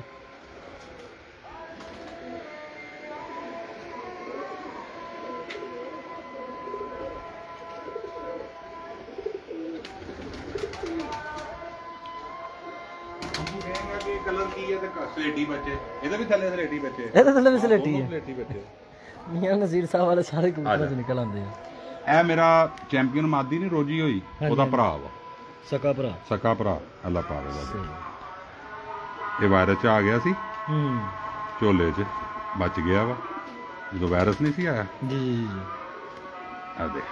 मियां नज़ीर साहब वाले सारे कबूतर निकल आते हैं। ਇਹ ਮੇਰਾ ਚੈਂਪੀਅਨ ਮਾਦੀ ਨਹੀਂ ਰੋਜੀ ਹੋਈ, ਉਹਦਾ ਭਰਾ ਵਾ, ਸਕਾ ਭਰਾ, ਸਕਾ ਭਰਾ। ਅੱਲਾ ਪਾਵੇ ਦਾ ਇਹ ਵਾਇਰਸ ਚ ਆ ਗਿਆ ਸੀ, ਹੂੰ, ਝੋਲੇ ਚ ਬਚ ਗਿਆ ਵਾ ਜਦੋਂ ਵਾਇਰਸ ਨਹੀਂ ਸੀ ਆਇਆ। ਜੀ ਜੀ ਜੀ, ਆ ਦੇ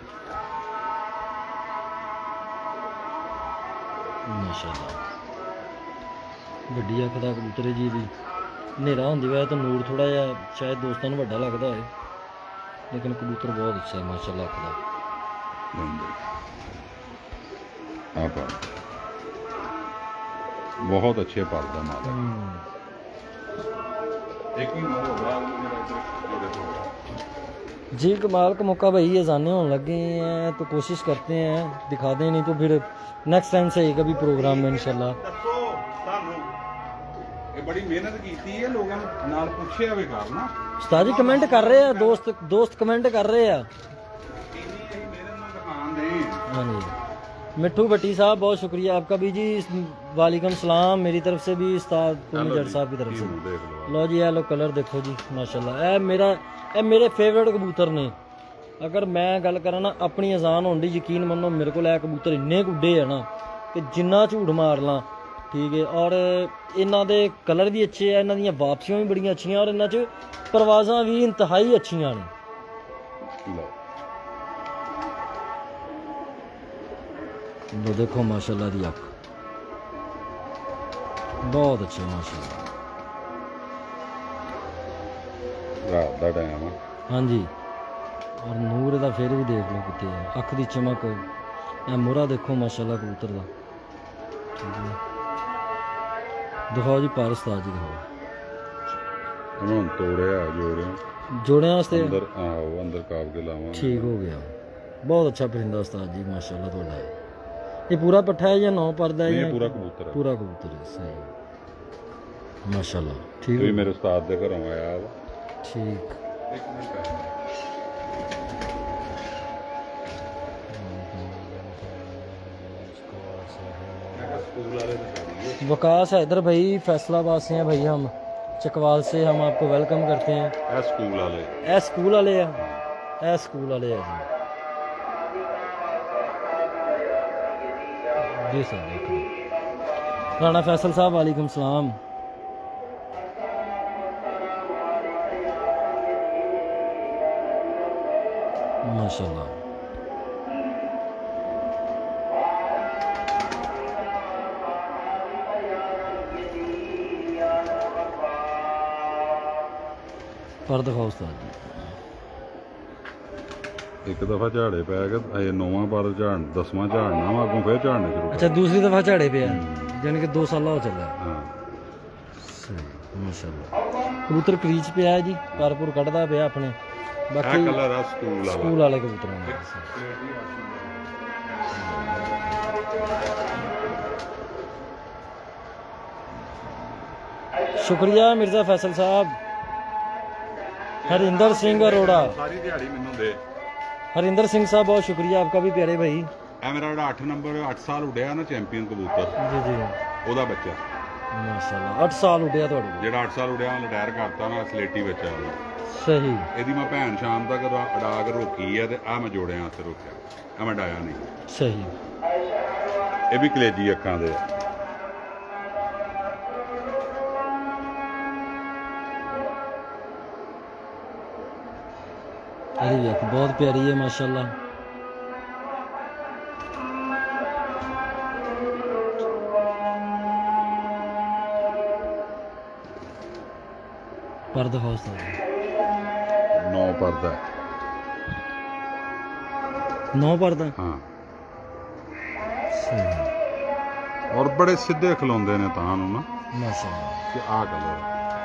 ਮਾਸ਼ਾਅੱਲਾ। ਵੱਡੀ ਅੱਖ ਦਾ ਕਬੂਤਰ ਜੀ ਦੀ। ਹਨੇਰਾ ਹੁੰਦੀ ਵੈ ਤਾਂ ਨੂਰ ਥੋੜਾ ਜਿਹਾ ਸ਼ਾਇਦ ਦੋਸਤਾਂ ਨੂੰ ਵੱਡਾ ਲੱਗਦਾ ਹੋਏ, लेकिन कबूतर बहुत अच्छा है माशाल्लाह खुदा। आप बहुत अच्छे पालदा माल। एक ही जी कमाल का मौका भाई, ये जाने होने लगे हैं तो कोशिश करते हैं दिखा दें, नहीं तो फिर नेक्स्ट टाइम से कभी प्रोग्राम में इंशाल्लाह। बड़ी मेहनत की है, लोगों ने नाल पूछे वे करना। उस्ताद जी कमेंट कर रहे हैं, दोस्त दोस्त कमेंट कर रहे हैं। हाँ जी, मिट्ठू भट्टी साहब बहुत शुक्रिया आपका भी जी। वालेकुम सलाम मेरी तरफ से भी, उस्ताद जट साहब की तरफ से। लो जी, लो कलर देखो जी माशाल्लाह। ए मेरा ए मेरे फेवरेट कबूतर ने। अगर मैं गल करा ना अपनी अजान होने की, यकीन मनो मेरे को कबूतर इन्ने गुड्डे है ना कि जिन्ना झूठ मार ला ठीक है। और इन्हां दे कलर भी अच्छे है, इन्हां दियां वापसियां भी बड़ियां अच्छियां और इन्हां च परवाज़ां भी इंतहाई अच्छियां ने। लो देखो माशाल्लाह दी अख बहुत अच्छे माशाल्लाह। रात दा टाइम है। हाँ जी। और नूर दा फिर भी देख लो कितने है, अख दी चमक ए मुरा देखो माशाल्लाह कबूतर दा। ठीक है दिखाओ जी पार उस्ताद जी दिखाओ। उन्होंने तोड़िया जोड़िया जोड़े वास्ते अंदर आओ अंदर काब के लावा। ठीक हो गया, बहुत अच्छा परिंदा उस्ताद जी माशाल्लाह थोड़ा। ये पूरा पट्ठा है या नौ पर्दा है? ये पूरा कबूतर है। पूरा कबूतर है, सही माशाल्लाह। ठीक है मेरे उस्ताद दे घरों आया वा। ठीक वकास हैदर भाई फैसलाबाद से हैं भाई, हम चकवाल से हम आपको वेलकम करते हैं। ए स्कूल वाले ए स्कूल वाले हैं, ए स्कूल वाले हैं जी। जी सर राणा फैसल साहब वालेकुम सलाम। माशाल्लाह पर दिखाओ उस्ताद जी। एक दफा झाड़े पै गए, अजे नौवां पर झाड़ दसवां झाड़ना वा, अगों फिर झाड़ने शुरू। अच्छा दूसरी दफा झाड़े पे यानी कि दो साल हो चला। हाँ माशाल्लाह कबूतर क्रीच पे है जी, कारपुर कटदा पे अपने। बाकी कलर है स्कूल वाला, स्कूल वाले कबूतरों में। शुक्रिया मिर्जा फैसल साहब। हरिंदर सिंह अरोड़ा सारी दिहाड़ी मैनू दे। हरिंदर सिंह साहब बहुत शुक्रिया आपका भी प्यारे भाई। ए मेरा अठ नंबर अठ साल उड़िया ना चैंपियन कबूतर जी जी ओदा बच्चा माशाल्लाह अठ साल उड़िया ਤੁਹਾਡੇ ਕੋਲ। ਜਿਹੜਾ ਅੱਠ ਸਾਲ ਉੜਿਆ ਰਿਟਾਇਰ ਕਰਤਾ ਨਾ ਸਲੇਟੀ ਬੱਚਾ ਉਹਦਾ। ਸਹੀ। ਇਹਦੀ ਮੈਂ ਭੈਣ ਸ਼ਾਮ ਤੱਕ ਉਡਾ ਕੇ ਰੋਕੀ ਹੈ ਤੇ ਆ ਮੈਂ ਜੋੜਿਆਂ ਵਾਸਤੇ ਰੋਕਿਆ, ਆ ਮੈਂ ਡਾਇਆ ਨਹੀਂ। ਸਹੀ। ਇਹ ਵੀ ਕਲੇਜੀ ਅੱਖਾਂ ਦੇ ਆ। ਇਹਦੀ ਵੀ ਅੱਖ ਬਹੁਤ ਪਿਆਰੀ ਹੈ ਮਾਸ਼ਾਅੱਲਾ। पर्दा हाउस नौ पर्दा नौ पर्दा हाँ। और बड़े सीधे खिलाते ने तां नूं ना माशाअल्लाह कि आ कलर।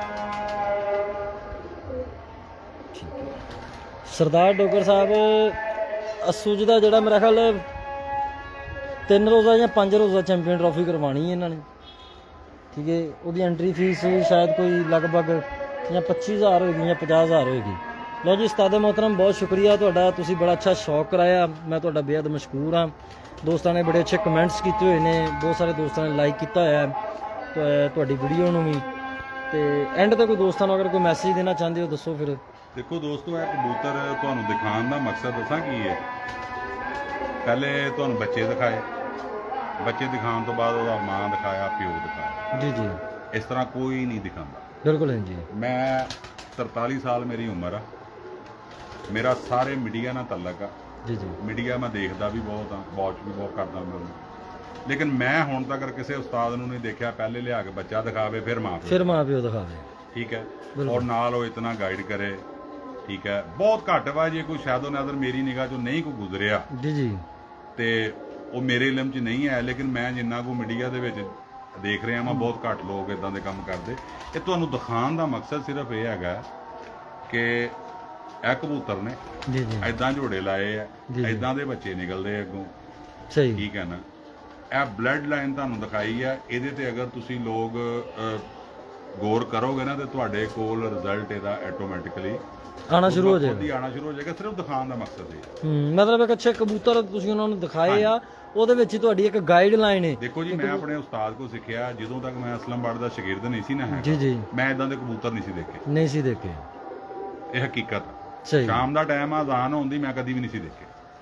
सरदार डोगर साहब असू जी का जोड़ा मेरा ख्याल तीन रोज़ा या पाँच रोज़ा चैंपियन ट्रॉफी करवानी है इन्होंने। ठीक है वो एंट्री फीस शायद कोई लगभग या पच्ची हज़ार होगी या पचास हज़ार होगी। लो जी उस्ताद मोहतरम बहुत शुक्रिया तुहाडा, तुसीं बड़ा अच्छा शौक कराया, मैं तुहाडा बेहद मशहूर हाँ। दोस्तों ने बड़े अच्छे कमेंट्स किए हुए हैं, बहुत सारे दोस्तों ने लाइक किया है तो तुहाडी वीडियो नूं भी। तो एंड तक कोई दोस्तों अगर कोई मैसेज देना चाहते हो दसो फिर। देखो दोस्तों यह कबूतर तुहानूं दिखाने का मकसद दसां की है, पहले तुहानूं बच्चे दिखाए, बच्चे दिखाने तो बाद उसका मां दिखाया प्यो दिखाया। जी जी इस तरह कोई नहीं दिखाता। बिल्कुल है जी। मैं तरताली साल मेरी उम्र आ, मेरा सारे मीडिया नाल तल्लक आ। जी जी मीडिया मैं देखता भी बहुत हाँ, वॉच भी बहुत करता मैं, लेकिन मैं हुण तक किसी उस्ताद नूं नहीं देखा पहले लिया के बच्चा दिखावे फिर मां प्यो फिर मां प्यो दिखावे। ठीक है और नाल वो इतना गाइड करे। ठीक है बहुत घट वा जे कोई शायद नज़र मेरी निगाह चो नहीं कोई गुजरिया जी जी ते वो मेरे इलम च नहीं है, लेकिन मैं जिन्ना को मीडिया दे विच देख रहा मैं बहुत घट लोग इदां दे काम करते। ये तुहानूं दिखाने का मकसद सिर्फ ये है कि ਇਹ कबूतर ने जी जी इदां जोड़े लाए है, इदां दे बच्चे निकलते अगों। सही ठीक है ना। यह ब्लड लाइन तुहानूं दिखाई है, इहदे ते अगर तुसीं लोग गौर करोगे ना तो तुहाडे कोल रिजल्ट इहदा ऑटोमैटिकली आना शुरू हो जाएगा। आना शुरू हो जाएगा, सिर्फ दिखाने का मकसद है। मतलब एक अच्छे कबूतर तुसीं उन्हां नूं दिखाए आ, ਉਹਦੇ ਵਿੱਚ ਤੁਹਾਡੀ ਇੱਕ ਗਾਈਡਲਾਈਨ ਹੈ। देखो जी मैं अपने उस्ताद को सीखिया ਜਦੋਂ तक मैं असलमगढ़ ਦਾ ਸ਼ਾਗਿਰਦ ਨਹੀਂ ਸੀ ਨਾ ਹੈ जी जी मैं इदां ਦੇ ਕਬੂਤਰ नहीं ਸੀ देखे। नहीं सी देखे ਇਹ ਹਕੀਕਤ। सही ਸ਼ਾਮ ਦਾ ਟਾਈਮ ਆਜ਼ਾਨ ਹੁੰਦੀ ਮੈਂ ਕਦੀ ਵੀ ਨਹੀਂ ਸੀ ਦੇਖੇ।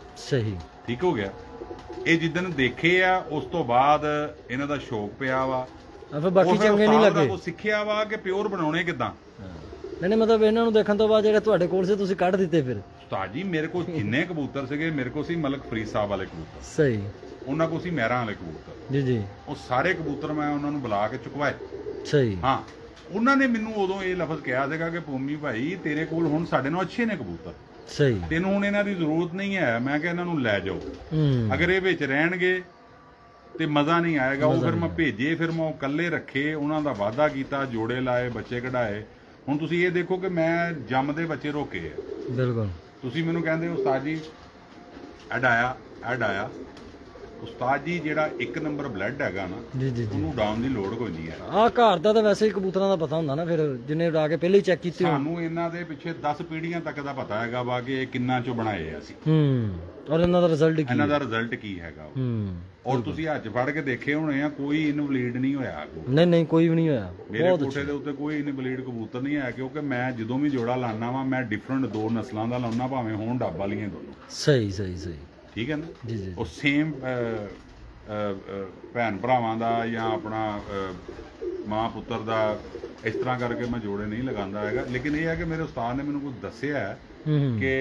ਸਹੀ ਠੀਕ ਹੋ ਗਿਆ। ਇਹ ਜਿੱਦਣ ਦੇਖੇ ਆ ਉਸ ਤੋਂ ਬਾਅਦ ਇਹਨਾਂ ਦਾ ਸ਼ੌਕ ਪਿਆ ਵਾ, ਫਿਰ ਬਾਕੀ ਚੰਗੇ ਨਹੀਂ ਲੱਗੇ, ਉਹ ਸਿੱਖਿਆ ਵਾ ਕਿ ਪਿਓਰ ਬਣਾਉਣੇ ਕਿੱਦਾਂ। ਨਹੀਂ ਨਹੀਂ ਮਤਲਬ ਇਹਨਾਂ ਨੂੰ ਦੇਖਣ ਤੋਂ ਬਾਅਦ ਜਿਹੜੇ ਤੁਹਾਡੇ ਕੋਲ ਸੀ ਤੁਸੀਂ ਕੱਢ ਦਿੱਤੇ ਫਿਰ? ਉਸਤਾਦ ਜੀ ਮੇਰੇ ਕੋਲ ਜਿੰਨੇ ਕਬੂਤਰ ਸੀਗੇ, ਮੇਰੇ ਕੋਲ ਸੀ ਮਲਕ ਫਰੀਦ ਸਾਹਿਬ ਵਾਲੇ ਕਬੂਤਰ, ਸਹੀ, ਉਹਨਾਂ ਕੋਲ ਸੀ ਮਹਿਰਾਂ ਵਾਲੇ ਕਬੂਤਰ ਜੀ ਜੀ, ਉਹ ਸਾਰੇ ਕਬੂਤਰ ਮੈਂ ਉਹਨਾਂ ਨੂੰ ਬੁਲਾ ਕੇ ਚੁਕਵਾਏ। ਸਹੀ, ਹਾਂ ਉਹਨਾਂ ਨੇ ਮੈਨੂੰ ਉਦੋਂ ਇਹ ਲਫ਼ਜ਼ ਕਿਹਾ ਸੀਗਾ ਕਿ ਭੂਮੀ ਭਾਈ ਤੇਰੇ ਕੋਲ ਹੁਣ ਸਾਡੇ ਨਾਲ ਅੱਛੇ ਨੇ ਕਬੂਤਰ, ਸਹੀ, ਤੈਨੂੰ ਹੁਣ ਇਹਨਾਂ ਦੀ ਜ਼ਰੂਰਤ ਨਹੀਂ ਹੈ। ਮੈਂ ਕਿਹਾ ਇਹਨਾਂ ਨੂੰ ਲੈ ਜਾਓ, ਅਗਰ ਇਹ ਵਿੱਚ ਰਹਿਣਗੇ ਤੇ ਮਜ਼ਾ ਨਹੀਂ ਆਏਗਾ। ਉਹ ਫਿਰ ਮੈਂ ਭੇਜੇ, ਫਿਰ ਮੈਂ ਉਹ ਇਕੱਲੇ ਰੱਖੇ, ਉਹਨਾਂ ਦਾ ਵਾਅਦਾ ਕੀਤਾ, ਜੋੜੇ ਲਾਏ, ਬੱਚੇ ਕਢਾਏ। ਹੁਣ ਤੁਸੀਂ ਇਹ ਦੇਖੋ ਕਿ ਮੈਂ ਜੰਮਦੇ ਬੱਚੇ ਰੋਕੇ ਆ। ਬਿਲਕੁਲ। ਤੁਸੀਂ ਮੈਨੂੰ ਕਹਿੰਦੇ ਉਸਤਾਦ ਜੀ ਐਡ ਆਇਆ, ਐਡ ਆਇਆ। ਉਸਤਾਦ ਜੀ ਜਿਹੜਾ ਇੱਕ ਨੰਬਰ ਬਲੱਡ ਹੈਗਾ ਨਾ, ਜੀ ਜੀ, ਉਹਨੂੰ ਡਾਊਨ ਦੀ ਲੋੜ ਕੋਈ ਨਹੀਂ ਹੈ। ਆਹ ਘਰ ਦਾ ਤਾਂ ਵੈਸੇ ਹੀ ਕਬੂਤਰਾਂ ਦਾ ਪਤਾ ਹੁੰਦਾ ਨਾ, ਫਿਰ ਜਿੰਨੇ ਉਡਾ ਕੇ ਪਹਿਲੇ ਹੀ ਚੈੱਕ ਕੀਤੇ ਹੋਣ। ਸਾਨੂੰ ਇਹਨਾਂ ਦੇ ਪਿੱਛੇ ਦਸ ਪੀੜ੍ਹੀਆਂ ਤੱਕ ਦਾ ਪਤਾ ਹੈਗਾ ਵਾ ਕਿ ਇਹ ਕਿੰਨਾ ਚੋਂ ਬਣਾਏ ਆ ਅਸੀਂ। ਹੂੰ, ਔਰ ਇਹਨਾਂ ਦਾ ਰਿਜ਼ਲਟ ਕੀ, ਇਹਨਾਂ ਦਾ ਰਿਜ਼ਲਟ ਕੀ ਹੈਗਾ। ਹੂੰ, ਔਰ ਤੁਸੀਂ ਹੱਥ ਫੜ ਕੇ ਦੇਖੇ ਹੋਣੇ ਆ, ਕੋਈ ਇਨਵਲੀਡ ਨਹੀਂ ਹੋਇਆ। ਨਹੀਂ ਨਹੀਂ ਕੋਈ ਵੀ ਨਹੀਂ ਹੋਇਆ। ਮੇਰੇ ਕੋਠੇ ਦੇ ਉੱਤੇ ਕੋਈ ਇਨਵਲੀਡ ਕਬੂਤਰ ਨਹੀਂ ਆਇਆ, ਕਿਉਂਕਿ ਮੈਂ ਜਦੋਂ ਵੀ ਜੋੜਾ ਲਾਣਾ ਵਾ ਮੈਂ ਡਿਫਰੈਂਟ ਦੋ ਨਸਲਾਂ ਦਾ ਲਾਉਣਾ, ਭਾਵੇਂ ਹੋਣ ਡੱਬ ਵਾਲੀਆਂ ਦੋਨੋਂ। ਸਹੀ ਸਹੀ ਸਹੀ, ਠੀਕ ਹੈ ਨਾ ਜੀ ਜੀ। ਉਹ ਸੇਮ ਭੈਣ ਭਰਾਵਾਂ ਦਾ ਜਾਂ ਆਪਣਾ ਮਾਂ ਪੁੱਤਰ ਦਾ ਇਸ ਤਰ੍ਹਾਂ ਕਰਕੇ ਮੈਂ ਜੋੜੇ ਨਹੀਂ ਲਗਾਉਂਦਾ ਹੈਗਾ। ਲੇਕਿਨ ਇਹ ਹੈ ਕਿ ਮੇਰੇ ਉਸਤਾਦ ਨੇ ਮੈਨੂੰ ਕੁਝ ਦੱਸਿਆ ਕਿ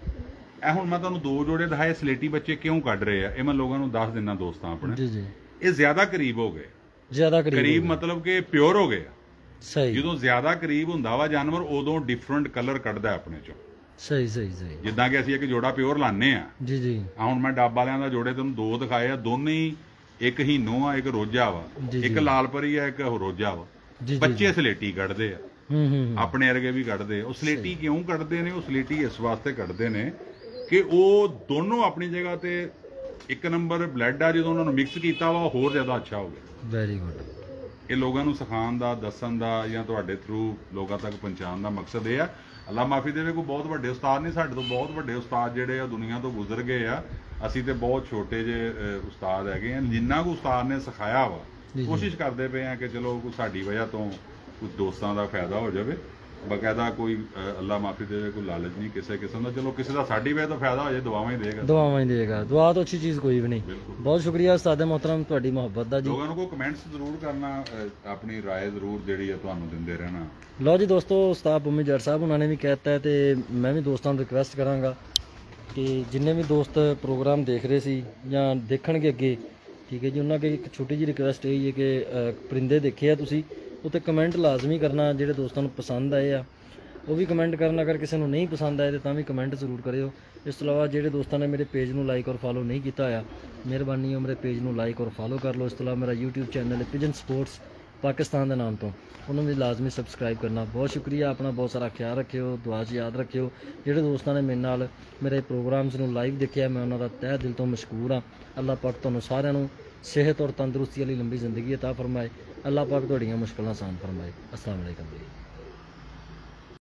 ਇਹ ਹੁਣ ਮੈਂ ਤੁਹਾਨੂੰ ਦੋ ਜੋੜੇ ਦਿਖਾਏ, ਸਲੇਟੀ ਬੱਚੇ ਕਿਉਂ ਕੱਢ ਰਹੇ ਆ, ਇਹ ਮੈਂ ਲੋਕਾਂ ਨੂੰ ਦੱਸ ਦਿੰਦਾ ਦੋਸਤਾਂ ਆਪਣੇ। ਜੀ ਜੀ, ਇਹ ਜ਼ਿਆਦਾ ਕਰੀਬ ਹੋ ਗਏ, ਜ਼ਿਆਦਾ ਕਰੀਬ ਕਰੀਬ ਮਤਲਬ ਕਿ ਪਿਓਰ ਹੋ ਗਏ। ਸਹੀ, ਜਦੋਂ ਜ਼ਿਆਦਾ ਕਰੀਬ ਹੁੰਦਾ ਵਾ ਜਾਨਵਰ, ਉਦੋਂ ਡਿਫਰੈਂਟ ਕਲਰ ਕੱਢਦਾ ਆਪਣੇ ਚੋਂ। ਸਹੀ ਸਹੀ ਸਹੀ, ਜਿੱਦਾਂ ਕਿ ਅਸੀਂ ਇੱਕ ਜੋੜਾ ਪਿਓਰ ਲਾਣੇ ਆ। ਜੀ ਜੀ, ਆ ਹੁਣ ਮੈਂ ਡੱਬ ਵਾਲਿਆਂ ਦਾ ਜੋੜੇ ਤੁਹਾਨੂੰ ਦੋ ਦਿਖਾਏ ਆ, ਦੋਨੇ ਹੀ ਇੱਕ ਹੀਨੋ ਆ, ਇੱਕ ਰੋਜਾ ਵਾ, ਇੱਕ ਲਾਲ ਪਰੀ ਆ, ਇੱਕ ਰੋਜਾ ਵਾ। ਬੱਚੇ ਸਲੇਟੀ ਕੱਢਦੇ ਆ, ਹੂੰ ਹੂੰ, ਆਪਣੇ ਵਰਗੇ ਵੀ ਕੱਢਦੇ। ਉਹ ਸਲੇਟੀ ਕਿਉਂ ਕੱਢਦੇ ਨੇ? ਉਹ ਸਲੇਟੀ ਇਸ ਵਾਸਤੇ ਕੱਢਦੇ ਨੇ ਕਿ ਉਹ ਦੋਨੋਂ ਆਪਣੀ ਜਗ੍ਹਾ ਤੇ ਇੱਕ ਨੰਬਰ ਬਲੱਡ ਆ, ਜਦੋਂ ਉਹਨਾਂ ਨੂੰ ਮਿਕਸ ਕੀਤਾ ਵਾ ਹੋਰ ਜ਼ਿਆਦਾ ਅੱਛਾ ਹੋ ਗਿਆ। Very good. ਇਹ ਲੋਕਾਂ ਨੂੰ ਸਿਖਾਉਣ ਦਾ, ਦੱਸਣ ਦਾ ਜਾਂ ਤੁਹਾਡੇ ਥਰੂ ਲੋਕਾਂ ਤੱਕ ਪਹੁੰਚਾਉਣ ਦਾ ਮਕਸਦ ਇਹ ਆ। ਅੱਲਾ ਮਾਫੀ ਦੇਵੇ, ਕੋਈ ਬਹੁਤ ਵੱਡੇ ਉਸਤਾਦ ਨਹੀਂ, ਸਾਡੇ ਤੋਂ ਬਹੁਤ ਵੱਡੇ ਉਸਤਾਦ ਜਿਹੜੇ ਆ ਦੁਨੀਆ ਤੋਂ ਗੁਜ਼ਰ ਗਏ ਆ। ਅਸੀਂ ਤੇ ਬਹੁਤ ਛੋਟੇ ਜਿਹੇ ਉਸਤਾਦ ਹੈਗੇ ਆ। ਜਿੰਨਾ ਕੁ ਉਸਤਾਦ ਨੇ ਸਿਖਾਇਆ ਵਾ, ਕੋਸ਼ਿਸ਼ ਕਰਦੇ ਪਏ ਆ ਕਿ ਚਲੋ ਕੋਈ ਸਾਡੀ ਵਜ੍ਹਾ ਤੋਂ ਕੁਝ ਦੋਸਤਾਂ ਦਾ ਫਾਇਦਾ ਹੋ ਜਾਵੇ। ਬਕਾਇਦਾ ਕੋਈ ਅੱਲਾ ਮਾਫੀ ਦੇਵੇ ਕੋਈ ਲਾਲਚ ਨਹੀਂ ਕਿਸੇ ਕਿਸਮ ਦਾ। ਚਲੋ ਕਿਸੇ ਦਾ ਸਾਡੀ ਵਜ੍ਹਾ ਤੋਂ ਫਾਇਦਾ ਹੋ ਜਾਏ, ਦੁਆਵਾਂ ਹੀ ਦੇਗਾ, ਦੁਆਵਾਂ ਹੀ ਦੇਗਾ। ਦੁਆ ਤੋਂ ਅੱਛੀ ਚੀਜ਼ ਕੋਈ ਵੀ ਨਹੀਂ। ਬਹੁਤ ਸ਼ੁਕਰੀਆ ਉਸਤਾਦ ਮੋਹਤਰਮ, ਤੁਹਾਡੀ ਮੁਹੱਬਤ ਦਾ ਜੀ। ਲੋਕਾਂ ਨੂੰ ਕੋਈ ਕਮੈਂਟਸ ਜ਼ਰੂਰ ਕਰਨਾ, ਆਪਣੀ ਰਾਏ ਜ਼ਰੂਰ ਜਿਹੜੀ ਆ ਤੁਹਾਨੂੰ ਦਿੰਦੇ ਰਹਿਣਾ। ਲਓ ਜੀ ਦੋਸਤੋ, ਉਸਤਾਦ ਭੂਮੀ ਜੱਟ ਸਾਹਿਬ ਉਹਨਾਂ ਨੇ ਵੀ ਕਹਿਤਾ ਹੈ ਤੇ ਮੈਂ ਵੀ ਦੋਸਤਾਂ ਨੂੰ ਰਿਕਵੈਸਟ ਕਰਾਂਗਾ ਕਿ ਜਿੰਨੇ ਵੀ ਦੋਸਤ ਪ੍ਰੋਗਰਾਮ ਦੇਖ ਰਹੇ ਸੀ ਜਾਂ ਦੇਖਣਗੇ ਅੱਗੇ, ਠੀਕ ਹੈ ਜੀ, ਉਹਨਾਂ ਅੱਗੇ ਇੱਕ ਛੋਟੀ ਜਿਹੀ ਰਿਕਵੈਸਟ ਇਹ ਹੈ ਕਿ ਪਰਿੰਦੇ ਦੇਖੇ ਆ ਤੁਸੀਂ, ਉੱਤੇ ਕਮੈਂਟ ਲਾਜ਼ਮੀ ਕਰਨਾ। ਜਿਹੜੇ ਦੋਸਤਾਂ ਨੂੰ ਪਸੰਦ ਆਏ ਆ ਉਹ ਵੀ ਕਮੈਂਟ ਕਰਨ, ਅਗਰ ਕਿਸੇ ਨੂੰ ਨਹੀਂ ਪਸੰਦ ਆਏ ਤਾਂ ਵੀ ਕਮੈਂਟ ਜ਼ਰੂਰ ਕਰਿਓ। ਇਸ ਤੋਂ ਇਲਾਵਾ ਜਿਹੜੇ ਦੋਸਤਾਂ ਨੇ ਮੇਰੇ ਪੇਜ ਨੂੰ ਲਾਈਕ ਔਰ ਫਾਲੋ ਨਹੀਂ ਕੀਤਾ ਆ, ਮਿਹਰਬਾਨੀ ਹੈ ਮੇਰੇ ਪੇਜ ਨੂੰ ਲਾਈਕ ਔਰ ਫਾਲੋ ਕਰ ਲਓ। ਇਸ ਤੋਂ ਇਲਾਵਾ ਮੇਰਾ YouTube ਚੈਨਲ ਹੈ ਪਿਜਨ ਸਪੋਰਟਸ ਪਾਕਿਸਤਾਨ ਦੇ ਨਾਮ ਤੋਂ, ਉਹਨੂੰ ਵੀ ਲਾਜ਼ਮੀ ਸਬਸਕ੍ਰਾਈਬ ਕਰਨਾ। ਬਹੁਤ ਸ਼ੁਕਰੀਆ, ਆਪਣਾ ਬਹੁਤ ਸਾਰਾ ਖਿਆਲ ਰੱਖਿਓ, ਦੁਆ 'ਚ ਯਾਦ ਰੱਖਿਓ। ਜਿਹੜੇ ਦੋਸਤਾਂ ਨੇ ਮੇਰੇ ਨਾਲ ਮੇਰੇ ਪ੍ਰੋਗਰਾਮਸ ਨੂੰ ਲਾਈਵ ਦੇਖਿਆ, ਮੈਂ ਉਹਨਾਂ ਦਾ ਤਹਿ ਦਿਲ ਤੋਂ ਮਸ਼ਕੂਰ ਹਾਂ। ਅੱਲਾਹ ਪਾਕ ਤੁਹਾਨੂੰ ਸਾਰਿਆਂ ਨੂੰ ਸਿਹਤ ਔਰ ਤੰਦਰੁਸਤੀ ਵਾਲੀ ਲੰਬੀ ਜ਼ਿੰਦਗੀ ਅਤਾ ਫਰਮਾਏ। ਅੱਲਾਹ ਪਾਕ ਤੁਹਾਡੀਆਂ ਮੁਸ਼ਕਲਾਂ ਆਸਾਨ ਫਰਮਾਏ। ਅਸਲਾਮ ਅਲੈਕੁਮ ਜੀ।